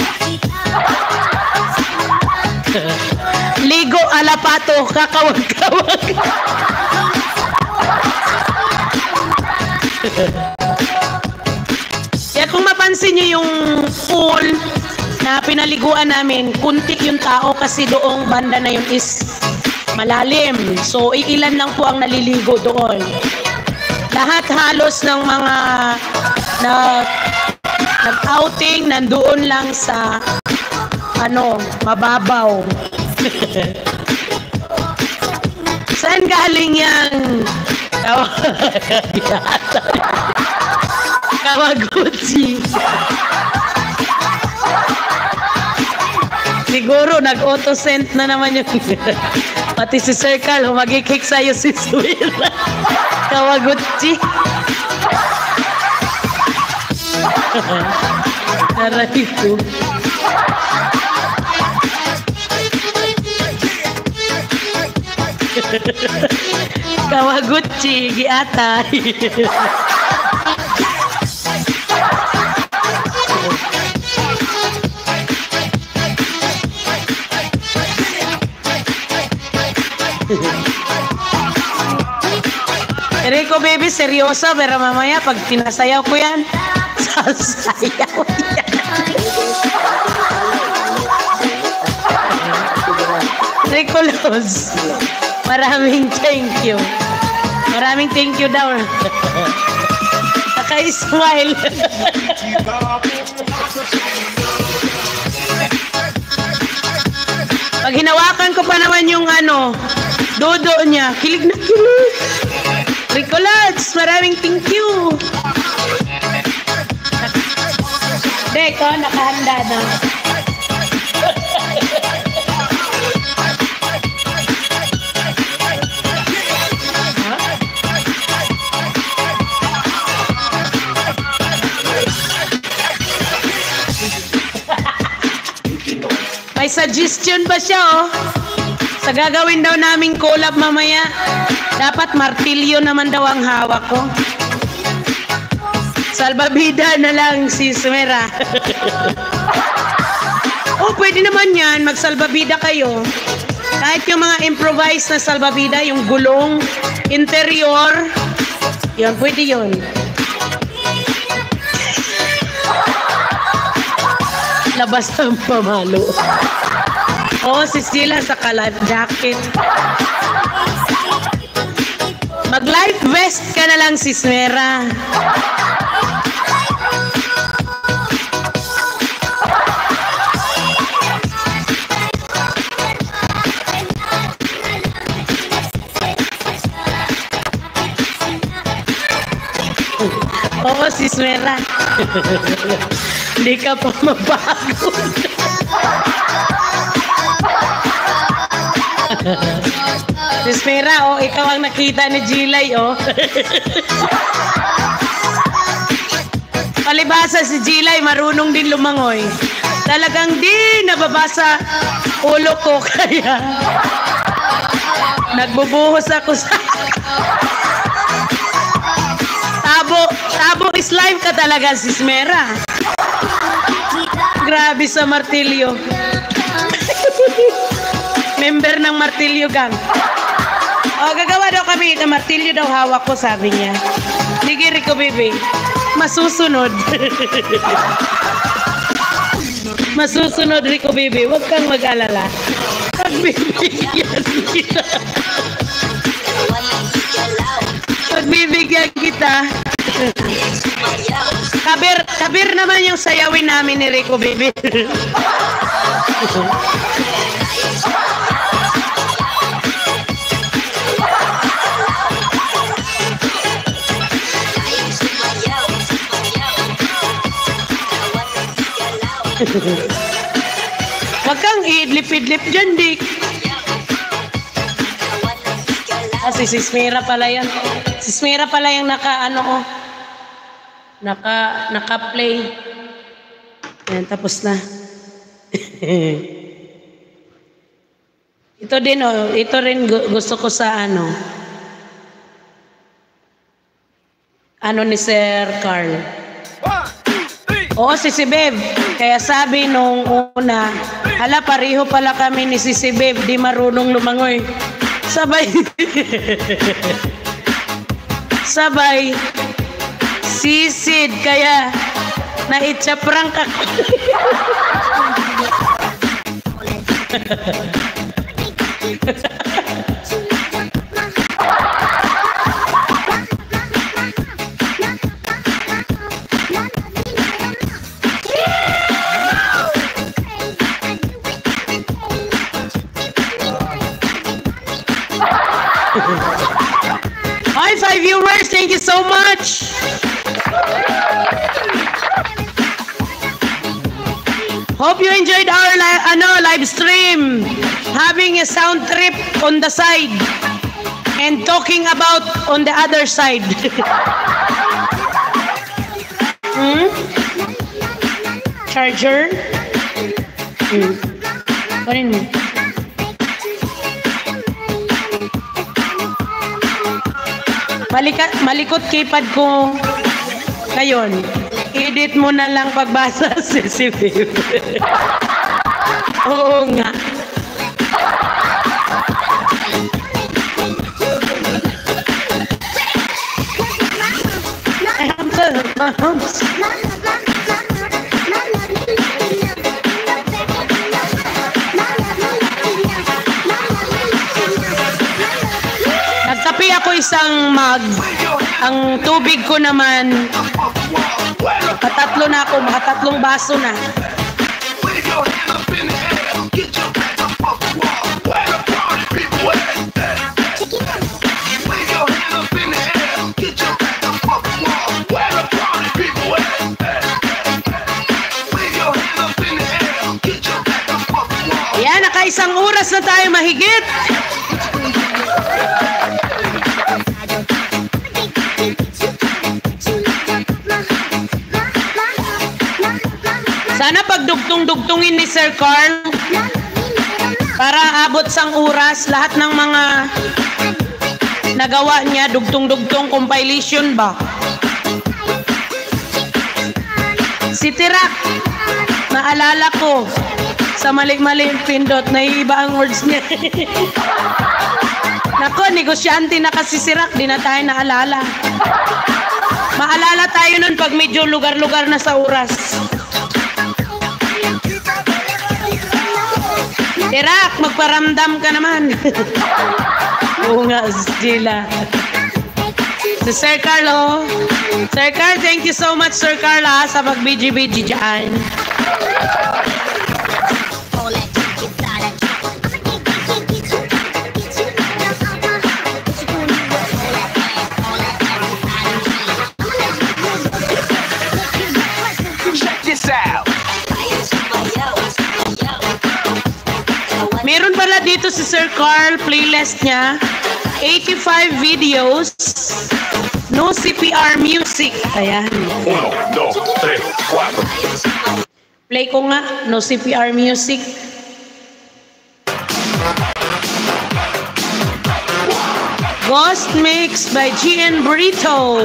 Ligo ala pato, kakawag-kawag. Kaya kung mapansin nyo yung pool na pinaliguan namin, kunti yung tao kasi doong banda na yun is malalim. So, iilan lang po ang naliligo doon. Lahat halos ng mga na nag-outing nandoon lang sa ano, mababaw. Saan galing yan? Kawaguchi. Siguro nag-auto-send na naman yun. Pati si Sir Carl, humagikik sa'yo si Suwira. Kawaguchi. Aray ko. Kawaguchi, giatay. Rico baby, seryoso, pero mamaya pag pinasayaw ko yan, sasayaw yan. Rico Los, maraming thank you. Maraming thank you daw. Naka-smile. Pag hinawakan ko pa naman yung ano, dodo niya, kilig na kilig. Rico Lods, maraming thank you. Deko, nakahanda na. May suggestion ba siya, oh? Sa gagawin daw naming collab mamaya, dapat martilyo naman daw ang hawak ko. Salbabida na lang si Smera. Oh, pwede naman yan. Magsalbabida kayo. Kahit yung mga improvised na salbabida, yung gulong, interior, yun, pwede yun. Labas ng pamalo. Oo, si Sila sa kalat jacket. Mag-life vest ka na lang si Smera. Oo, si Smera. Hindi ka pa mabago. Si Smera, oh, ikaw ang nakita ni Gilay, oh. Palibasa si Gilay, marunong din lumangoy. Talagang di nababasa ulo ko, kaya nagbubuhos ako sa... Tabo, tabo is live ka talaga si Smera. Grabe sa martilyo. member ng Martilyo Gang. O, gagawa daw kami ng martilyo daw hawak ko, sabi niya. Sige, Rico Baby. Masusunod. Masusunod, Rico Baby. Huwag kang mag-alala. Pagbibigyan kita. Pagbibigyan kita. Kabir, kabir naman yung sayawin namin ni Rico Baby. Wag kang idlip-idlip dyan, Dick. Ah, si Sismira pala yan. Sismira pala yung naka, ano, oh. Naka, naka-play. Yan, tapos na. Ito din, oh. Ito rin gusto ko sa, ano. Ano ni Sir Carl. Oo, si si Beb. Kaya sabi nung una, hala, pareho pala kami ni si si Beb, di marunong lumangoy. Sabay. Sabay. Sisid, kaya naitsaprang ka. Hi, five viewers. Thank you so much. Hope you enjoyed our li ano, live stream. Having a sound trip on the side and talking about on the other side. Hmm? Charger? Hmm. Parin mo. Malika, malikot keypad ko ngayon. Edit mo na lang pagbasa si si Viv. Oo nga. I have to, nagkape ako isang mug. Ang tubig ko naman, makatatlo na ako, makatatlong baso na. Yan, nakaisang oras na tayo mahigit. Sana pagdugtong-dugtungin ni Sir Carl para abot sang oras lahat ng mga nagawa niya, dugtong-dugtong compilation ba? Si Tirak, naalala ko sa mali-mali pindot, naiiba ang words niya. Nako, negosyante na kasi si Tirak, di na tayo naalala. Maalala tayo nun pag medyo lugar-lugar na sa oras. Tirak, magparamdam ka naman. Oo nga, Gila. Si Sir Carl, oh. Sir Carl, thank you so much, Sir Carl, ah, sa mag-B G B G dyan. Check this out. Meron pala dito si Sir Carl, playlist niya, eighty-five videos, no C P R music. Ayan. Uno, dos, tres, cuatro. Play ko nga, no C P R music. Ghost Mix by G N Burrito.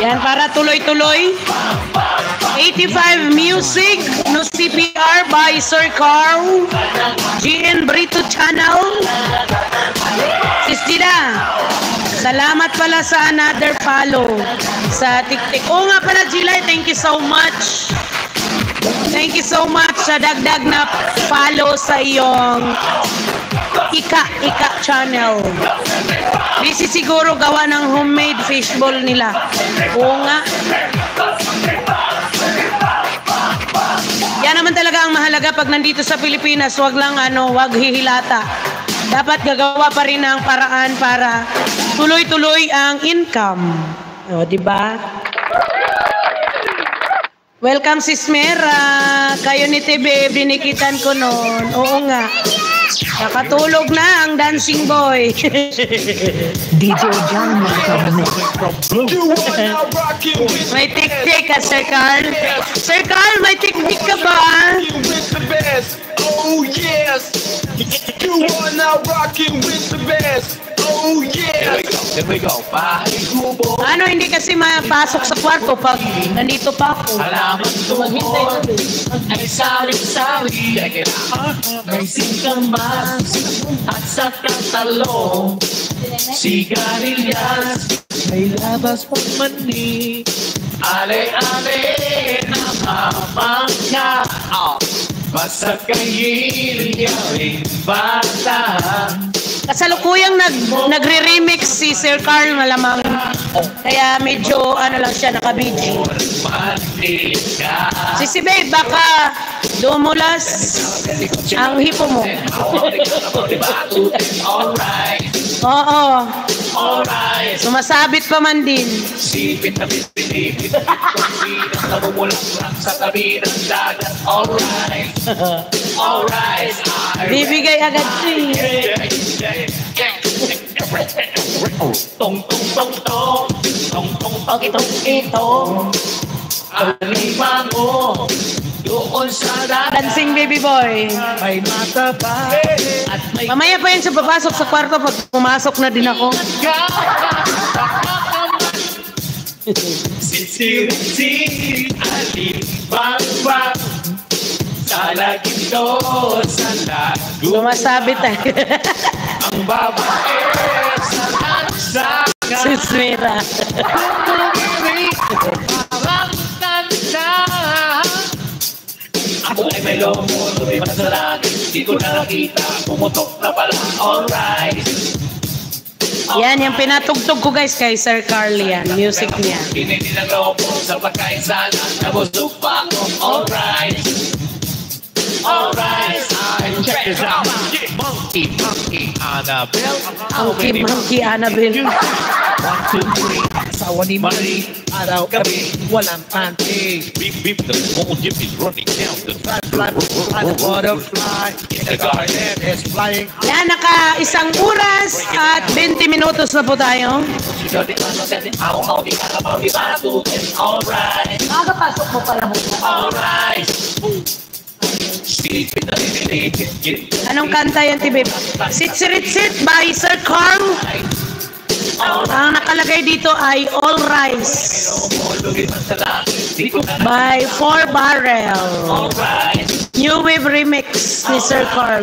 Yan, para tuloy-tuloy. eighty-five Music, no C P R by Sir Carl. G N Brito Channel. Sis Gina, salamat pala sa another follow sa TikTok. Oo nga pala, Gilay, thank you so much. Thank you so much sa dagdag na follow sa iyong Ika Ika channel. Busy siguro gawa ng homemade fishball nila. Oo nga. Yan naman talaga ang mahalaga pag nandito sa Pilipinas. Wag lang ano, wag hihilata. Dapat gagawa pa rin ng paraan para tuloy-tuloy ang income. O, di ba? Welcome, Sis Mera. Kayo ni T B, binikitan ko noon. Oo nga. Nakatulog na ang dancing boy. D J John May tik-tik ka, Sir Carl. Sir Carl, may tik-tik ka ba? Oh yes, you are now rocking with the best. Oh yeah. Here we go. Ano, hindi kasi mapasok sa kwarto pag nandito pa ako. Alaman tuhod ay sari-sari. May singkamas at sa katalong. Sigarilyas, may labas pang mani. Ale-ale na mamangka. Basta kayilya rin bata. Kasalukuyang nag, nagre-remix si Sir Carl malamang. Kaya medyo ano lang siya, naka-B G. Sisi babe, baka dumulas ang hipo mo. Oo. Sumasabit pa man din. Sipit na pinipit. Namumulang sa tabi ng dagat. Alright. Alright. Bibigay agad siya. Tong tong tong tong tong tong tong itong ito. Alimango doon sa dagat. Dancing baby boy. May mataba at may mamaya pa yan siya papasok sa kwarto pag pumasok na din ako. Sisiri-siri alimango sa lagim doon sa lago. Sumasabi tayo. Ang babae sa lansa. Sis Mera. Parang tanda. Ako ay may lomo, lumipas sa langit. Di ko na nakita, pumutok na pala. Alright. Yan, yung pinatugtog ko guys kay Sir Carl yan. Music niya. Kinini ng lomo sa pagkain sana. Nabusog pa ako. Alright. Alright. Check this out. Monkey, monkey, Annabelle. Monkey, monkey, Annabelle. One, two, three. Asawa ni Marie. Araw gabi. Walang panty. Beep, beep. The whole jeep is running down the fly, fly, fly. The butterfly in the garden is flying. Yan, naka isang oras at twenty minutos na po tayo. Alright. Makakapasok mo pala mo. Alright. Anong kanta yan, T B? Sit, sit, sit by Sir Carl. Ang nakalagay dito ay All Rise by Four Barrel. New Wave Remix ni Sir Carl.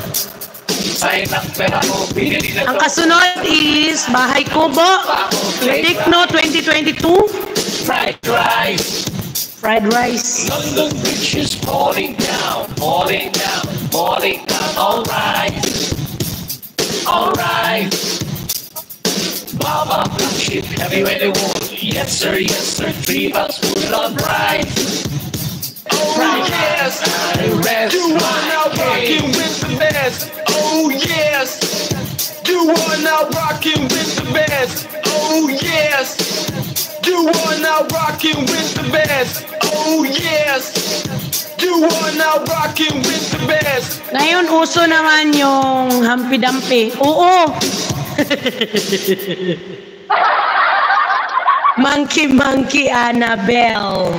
Ang kasunod is Bahay Kubo, Tekno twenty twenty-two. Fried rice. Fried rice. London Bridge is falling down, falling down, falling down. All right, all right. Baba flagship, heavyweight award. Yes sir, yes sir. Three bucks put on right. Oh yes, you are now rocking with the best. Oh yes, you are now rocking with the best. Oh yes, you are now rocking with the best. Oh yes, you are now rocking with the best. Ngayon uso naman yung hampi-dampi. Oo. Monkey, monkey, Annabelle.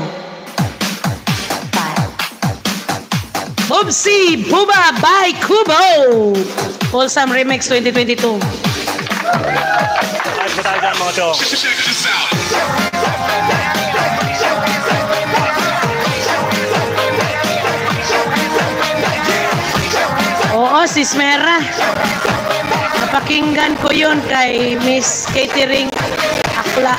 Bubsy, Buba by Kubo. Wholesome Remix twenty twenty-two. Ayos ba tayo dyan mga chong? Oo, Sis Mera. Napakinggan ko yun kay Miss Catering Akla.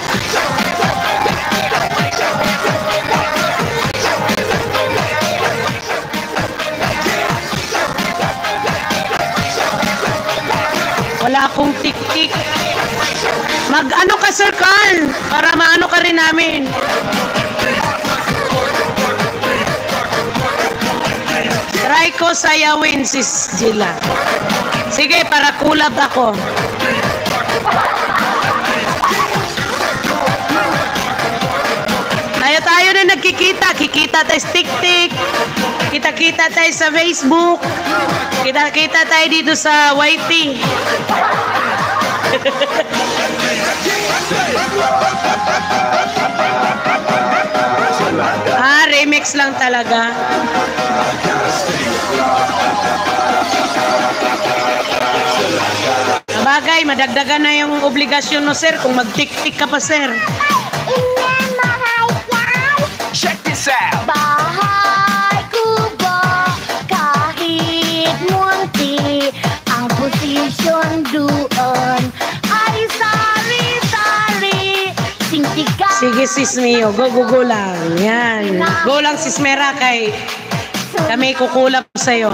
Wala akong tik-tik. Mag-ano ka, Sir Carl? Para maano ka rin namin. Try ko sayawin, Sis Gila. Sige, para kulab ako. Tayo-tayo na nagkikita. Kikita tayo sa tik-tik. Kita-kita tayo sa Facebook. Kita-kita tayo dito sa Y T. Ah, remix lang talaga. Bagay, madagdagan na yung obligasyon mo, sir, kung mag-tik-tik ka pa, sir. Check this out. Bahay kubo, kahit munti, ang posisyon doon ay sari-sari. Sintika. Sige, Sis Mio, go, go, go lang. Yan. Go lang, Sis Mera, kay kami kukulap sa'yo.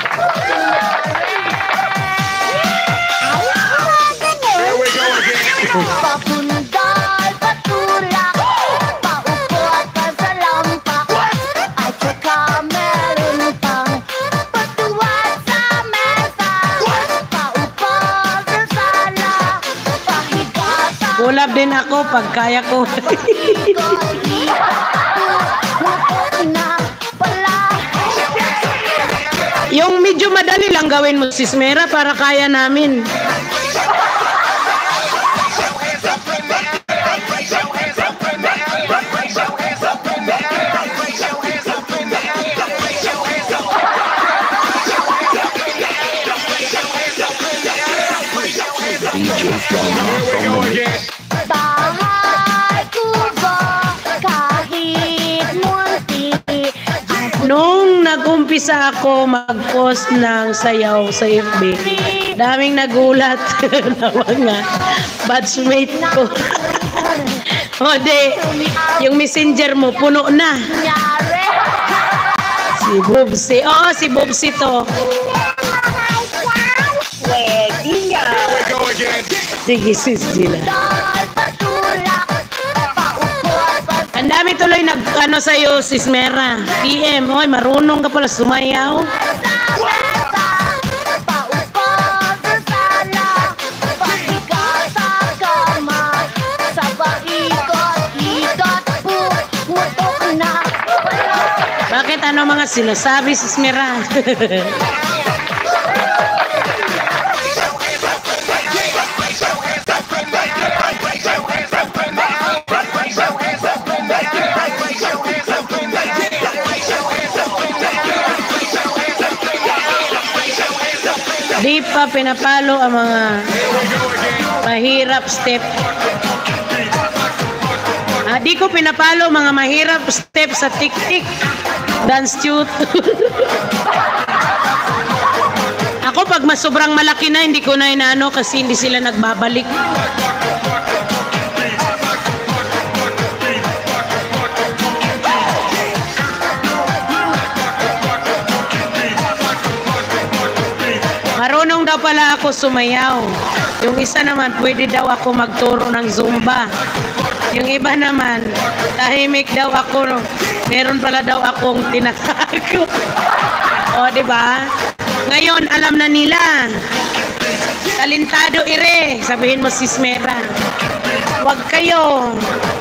Papundal, patulak, paupot pa sa lampak, at saka meron pang patuwad sa mesa, paupot sa sala, pahiga sa Kulap din ako pag kaya ko. Yung medyo madali lang gawin mo, Sis Mera, para kaya namin. bahay kubo, kahit munti. Nung nag-umpisa ako mag-post ng sayaw sa F B, daming nagulat na mga batchmate ko. O de, yung messenger mo puno na. Si Bobsi. Oo, si Bobsi to. Sige, sis Gila. Ang dami tuloy nag ano sa'yo, sis Mera. P M, oy, marunong ka pala sumayaw. Bakit ano mga sinasabi, sis Mera? Di pa pinapalo ang mga mahirap step. Ah, di ko pinapalo mga mahirap step sa tik-tik. Dance tute. Ako pag mas sobrang malaki na, hindi ko na inaano kasi hindi sila nagbabalik. Marunong daw pala ako sumayaw. Yung isa naman, pwede daw ako magturo ng Zumba. Yung iba naman, tahimik daw ako. Meron pala daw akong tinatago. O, diba? Ngayon, alam na nila. Talentado ire. Sabihin mo, sis Mera. Huwag kayo.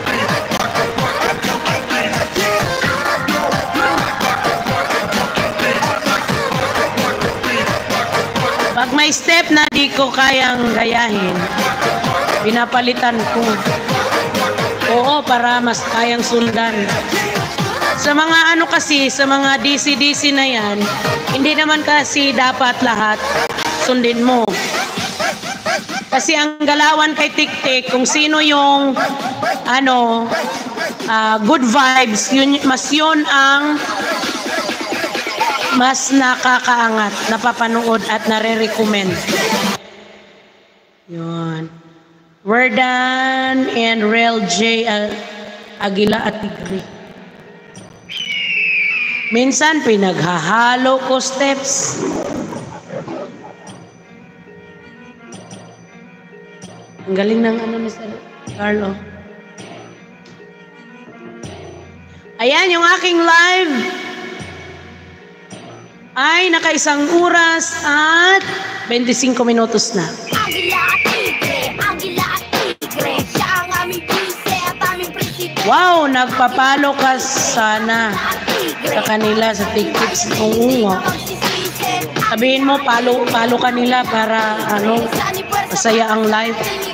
Pag may step na di ko kayang gayahin, pinapalitan ko. Oo, para mas kayang sundan. Sa mga ano kasi, sa mga D C D C na yan, hindi naman kasi dapat lahat sundin mo. Kasi ang galawan kay Tik-Tik, kung sino yung ano, uh, good vibes, yun, mas yun ang mas nakakaangat, napapanood at nare-recommend. Yun. Werdan and Real J uh, Aguila at Tigre. Minsan pinaghahalo ko steps. Ang galing ng ano ni Sir Carlo. Ayan yung aking live. Ay, nakaisang oras at twenty-five minutos na. Wow, nagpapalo ka sana sa kanila sa TikToks. Oo nga. Sabihin mo, palo, palo kanila para ano, masaya ang live.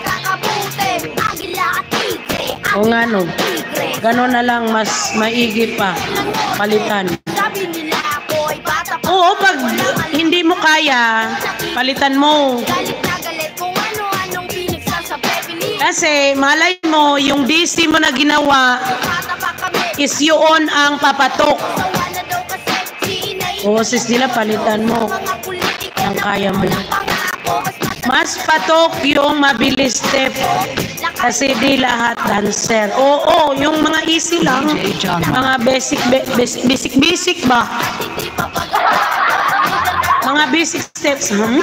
O nga no, gano'n na lang, mas maigi pa, palitan. Oo, pag hindi mo kaya, palitan mo. Kasi malay mo, yung D C mo na ginawa is yun ang papatok. Oo, sis nila, palitan mo. Ang kaya mo. Mas patok yung mabilis step. Kasi di lahat dancer. Oo, yung mga easy lang. Mga basic, basic, basic, basic ba? Mga basic steps, hmm?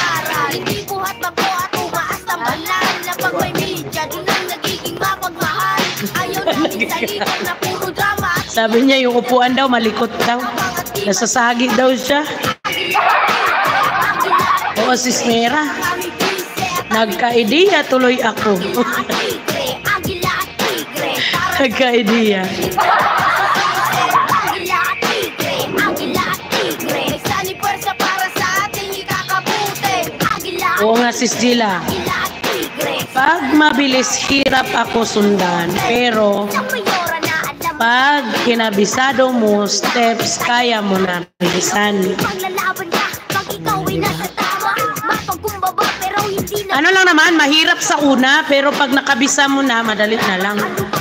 Sabi niya yung upuan daw malikot daw. Nasasagi daw siya. Oo, sis Mera. Nagka-ideya tuloy ako. Nagka-ideya. Oo nga, sis Gila. Pag mabilis, hirap ako sundan. Pero, pag kinabisado mo, steps, kaya mo na bilisan. Ano lang naman, mahirap sa una, pero pag nakabisa mo na, madali na lang.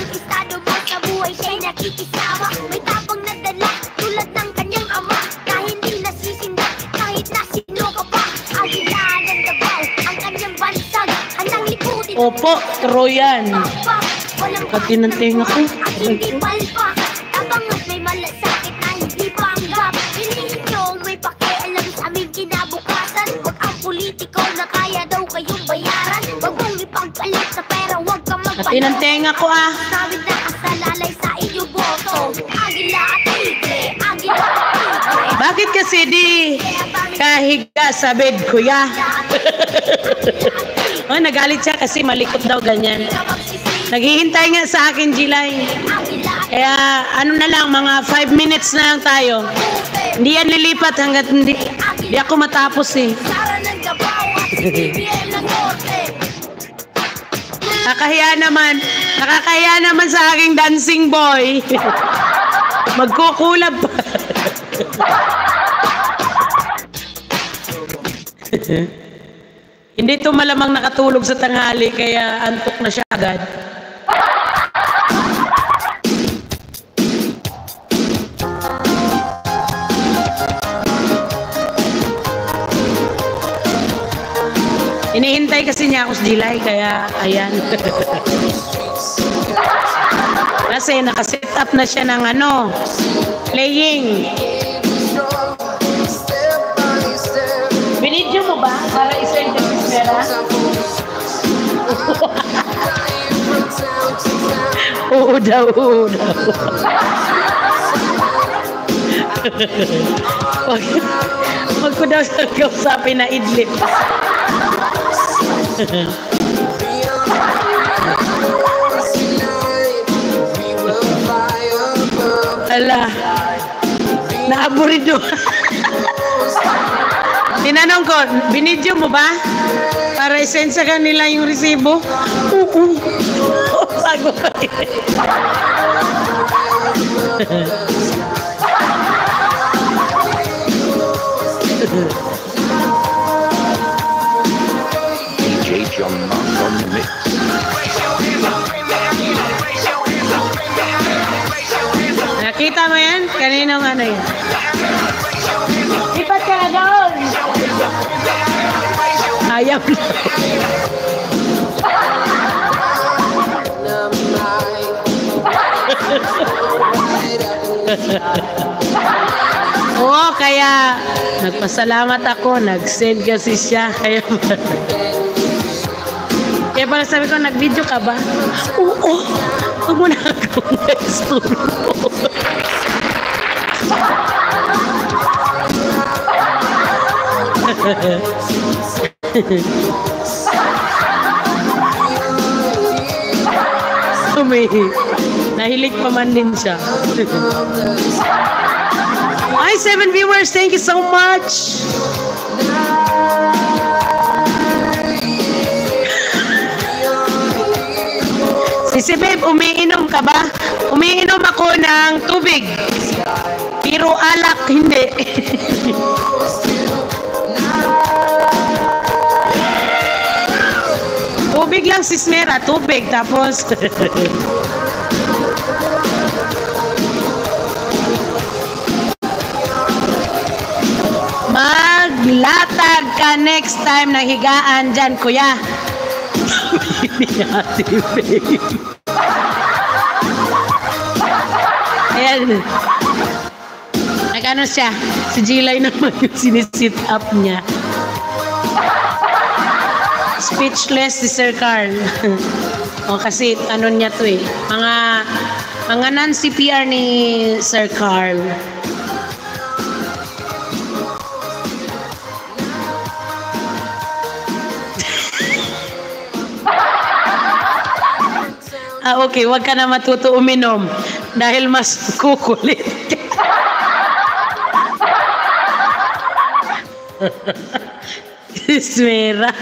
Opo, Troyan. Pati ng tenga ko. Pati ng tenga ko ah. Bakit kasi di kahiga sa bed ko ya? Oh, nagalit siya kasi malikot daw ganyan. Naghihintay nga sa akin, Jilay. Kaya ano na lang, mga five minutes na lang tayo. Hindi yan lilipat hanggat hindi, hindi ako matapos eh. Nakakahiya naman. Nakakahiya naman sa aking dancing boy. Magkukulab pa. Hindi to malamang nakatulog sa tanghali kaya antok na siya agad. Inihintay kasi niya ako sa July kaya ayan. Kasi nakaset up na siya ng ano, playing. Binidyo mo ba para isend ko si Mera? Oo daw, oo daw. Wag, wag ko daw sa kausapin na idlip. Ala, naaburido. Tinanong ko, binidyo mo ba? Para isend sa kanila yung resibo? Oo. Bago pa yun. D J Sean Mark on the mix. Nakita mo yan? Kaninong ano yan? Lipat ka na doon! Ayaw na. Oo, kaya nagpasalamat ako, nag-send kasi siya. Kaya, kaya pala sabi ko, nag-video ka ba? Oo, huwag mo na akong nag-story mo. Tumihi. Nahilig pa man din siya. Hi, seven viewers. Thank you so much. Si Babe, umiinom ka ba? Umiinom ako ng tubig. Pero alak, hindi. Tubig lang, sis Mera. Tubig. Tapos... maglatag ka next time ng higaan dyan, kuya. Ayan. Nag-ano siya? Si Gilay naman yung sinisit up niya. Speechless si Sir Carl. O kasi ano niya to eh. Mga, mga non-C P R ni Sir Carl. Ah, okay, wag ka na matuto uminom dahil mas kukulit ka. Ismera.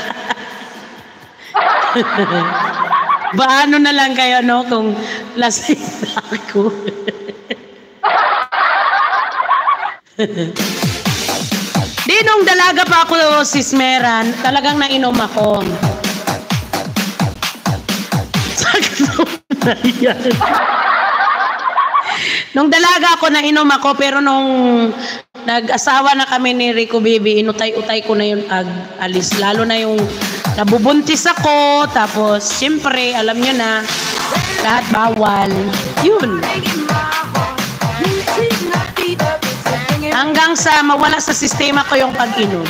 Baano na lang kayo, no, kung lasing ako. Di nung dalaga pa ako, sis Meran, talagang nainom ako. Nung dalaga ako, nainom ako, pero nung nag-asawa na kami ni Rico Baby, inutay-utay ko na yung ag-alis. Lalo na yung nabubuntis ako, tapos siyempre, alam nyo na, lahat bawal. Yun. Hanggang sa mawala sa sistema ko yung pag-inom.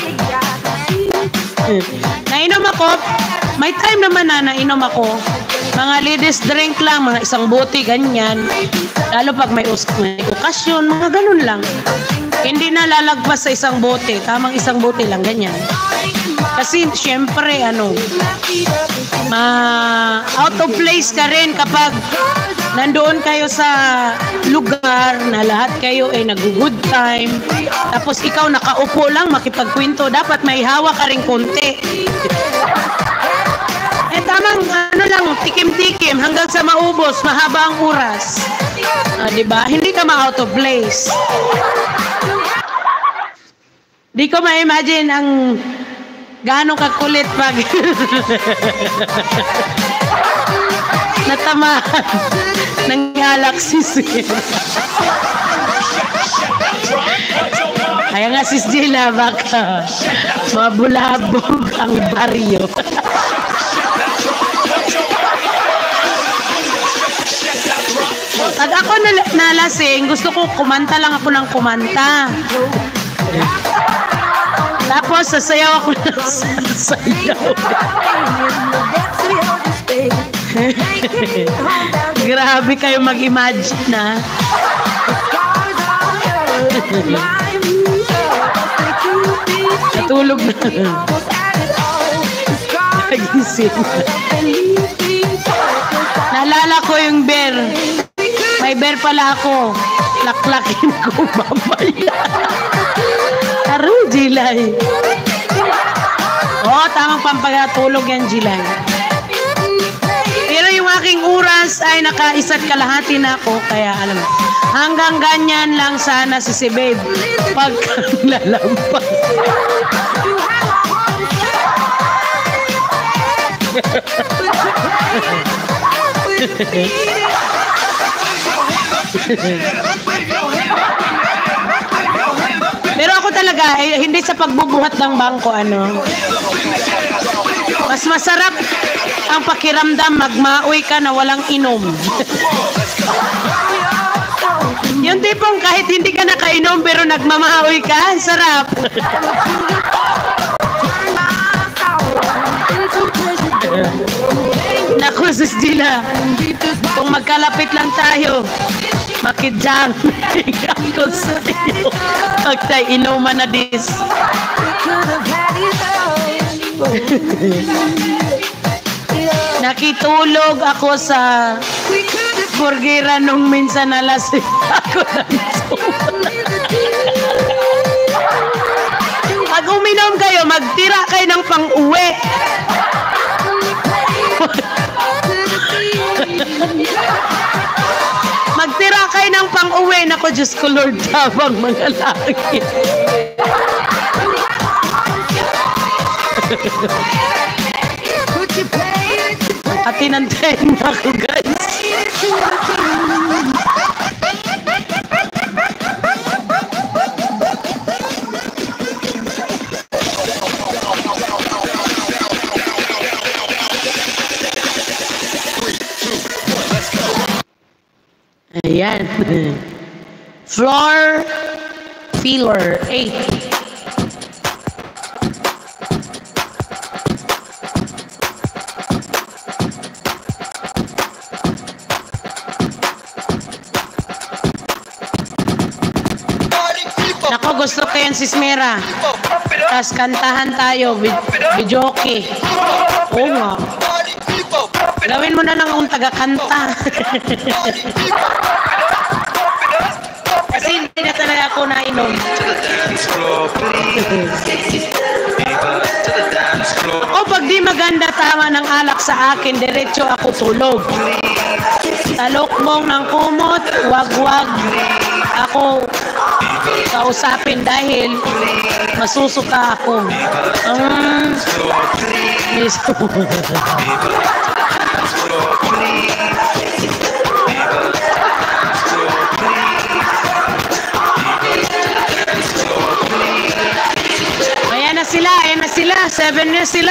Nainom ako, may time naman na nainom ako. Mga ladies drink lang, mga isang bote, ganyan. Lalo pag may, may okasyon, mga ganun lang. Hindi na lalagpas sa isang bote, tamang isang bote lang, ganyan. Kasi syempre, ano, ma out of place ka rin kapag nandoon kayo sa lugar na lahat kayo ay nag-good time. Tapos ikaw nakaupo lang, makipagkwento, dapat may hawak ka rin konti. Eh tamang ano lang, tikim-tikim hanggang sa maubos, mahaba ang oras. Ah, 'di ba? Hindi ka ma-out of place. Di ko ma-imagine ang gaano kakulit pag natamaan ng galaxy. Kaya nga sis Gina, baka mabulabog ang baryo. Pag ako nalasing, gusto ko kumanta lang ako ng kumanta. Tapos sasayaw ako ng sasayaw. Grabe kayo mag-imagine na. Natulog na. Nagising na. Naalala ko yung bear. May bear pala ako. Laklakin ko mamaya. Taro, Gilay. Oo, tamang pampagatulog yan, Gilay. Pero yung aking oras ay naka-isa't kalahati na ako. Kaya alam mo, hanggang ganyan lang sana si si Babe pagka lalampas. Pero ako talaga, eh, hindi sa pagbubuhat ng bangko, ano. Mas masarap ang pakiramdam magmaoy ka na walang inom. Yung tipong kahit hindi ka nakainom pero nagmamaoy ka, sarap. Naku, sis Gina, kung magkalapit lang tayo, makidjam. Ako sa iyo. Magtay inuman na dis. Nakitulog ako sa burgera nung minsan nalasing ako ng soda. Pag uminom kayo, magtira kayo ng pang-uwi. Magtira kayo ng pang-uwi. Naku, Diyos ko Lord, tabang mga langit. At tinantayin mo ako, guys. Ayan. Floor filler eight. Nako, gusto ko yan, Sis Mera. Tapos kantahan tayo, videoke. Oo nga. Gawin mo na lang akong taga-kanta. Kasi hindi na talaga ako nainom. Ako pag di maganda tama ng alak sa akin, diretso ako tulog. Talokmong ng kumot, wag-wag ako kausapin dahil masusuka ako. Um, ayan na sila, ayan na sila. Seven na sila.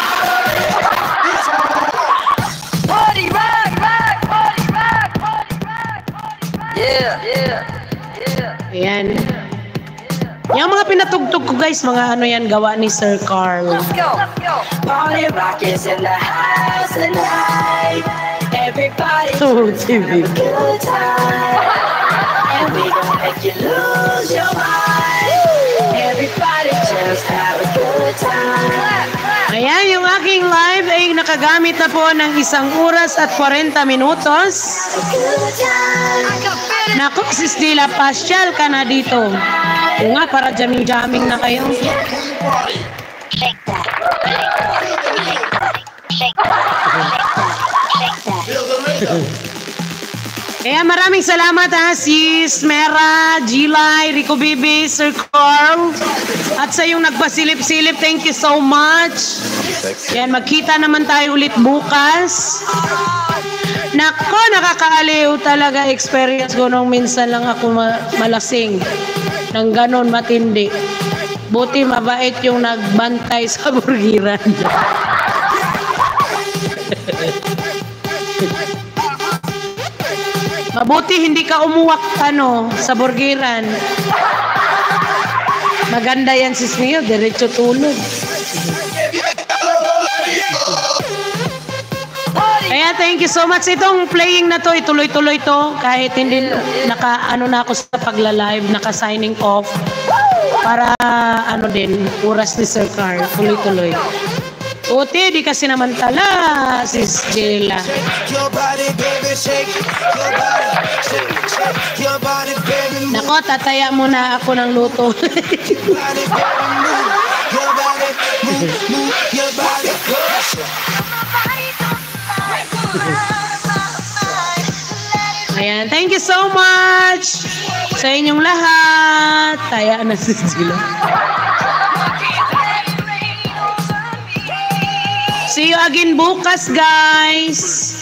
Party rock, rock, party rock, party rock, party rock. Yeah, yeah, yeah. Ayan. Yung mga pinatugtog ko guys, mga ano yan, gawa ni Sir Carl. Let's go, let's go. Party rock is in the house tonight. Everybody Oh, just have a good time. And we gon' make you lose your mind. Everybody just have a good time. Ayan, yung aking live ay nakagamit na po ng isang oras at forty minutos. Naku, Sis Dila, pasyal ka na dito. O nga, para jamming-jamming na kayo. Kaya maraming salamat ha, Sis Mera, Gilay, Rico Bibi, Sir Carl. At sa yung nagpasilip-silip, thank you so much. Yan, magkita naman tayo ulit bukas. Nako, nakakaaliw talaga experience ko nung minsan lang ako ma- malasing. Nang ganon matindi. Buti mabait yung nagbantay sa burgiran. Mabuti hindi ka umuwak ano sa burgiran. Maganda yan sis Mio, diretso tulog. Kaya thank you so much. Itong playing na to, ituloy-tuloy to. Kahit hindi naka, ano na ako sa pagla-live, naka-signing off. Para ano din, oras ni Sir Carl, tuloy-tuloy. Uti, di kasi naman tala, sis Jela. Nako, tataya muna ako ng luto. Ayan, thank you so much sa inyong lahat. Taya na sis Jela. See you again bukas, guys.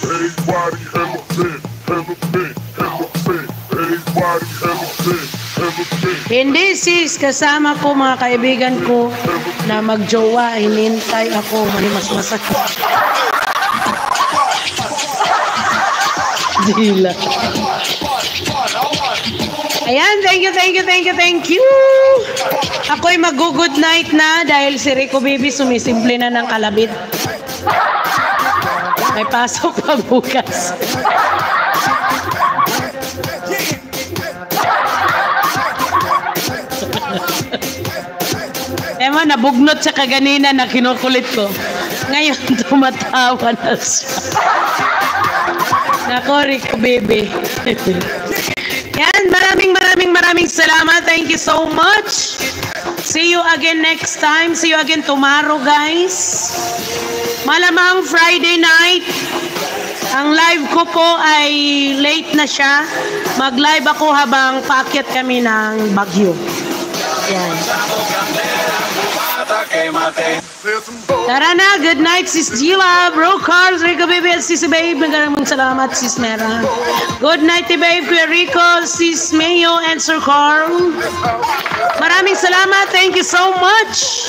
Hindi sis, kasama ko mga kaibigan ko na magjowa, hinintay ako, mas masakit. Dila. Ayan, thank you, thank you, thank you, thank you. Ako'y mag-good night na dahil si Rico Baby sumisimple na ng kalabit. May pasok pa bukas. Ema, nabugnot sa kaganina na kinukulit ko. Ngayon, tumatawa na siya. Nako, Rico Baby. Yan, maraming maraming maraming salamat. Thank you so much. See you again next time. See you again tomorrow, guys. Malamang Friday night. Ang live ko po ay late na siya. Mag-live ako habang paakyat kami ng Baguio. Yan. Tara na, good night sis Gila, bro Carl, Rico Baby at sis Babe. Maraming salamat sis Mera. Good night Babe, Kuya Rico, sis Mayo and Sir Carl. Maraming salamat, thank you so much.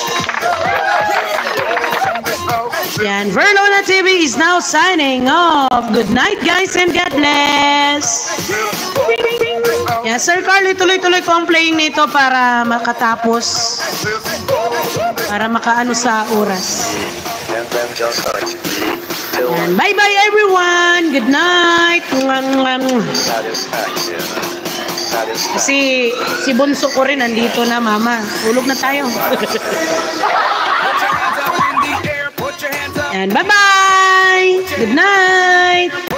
Yan, Verlona T V is now signing off. Good night guys and God bless. Yan, Sir Carl, tuloy-tuloy ko ang playing nito para makatapos. Para makaano sa oras. Yan, bye-bye everyone. Good night. Kasi si Bunso ko rin nandito na, mama. Tulog na tayo. Yan, bye-bye. Good night.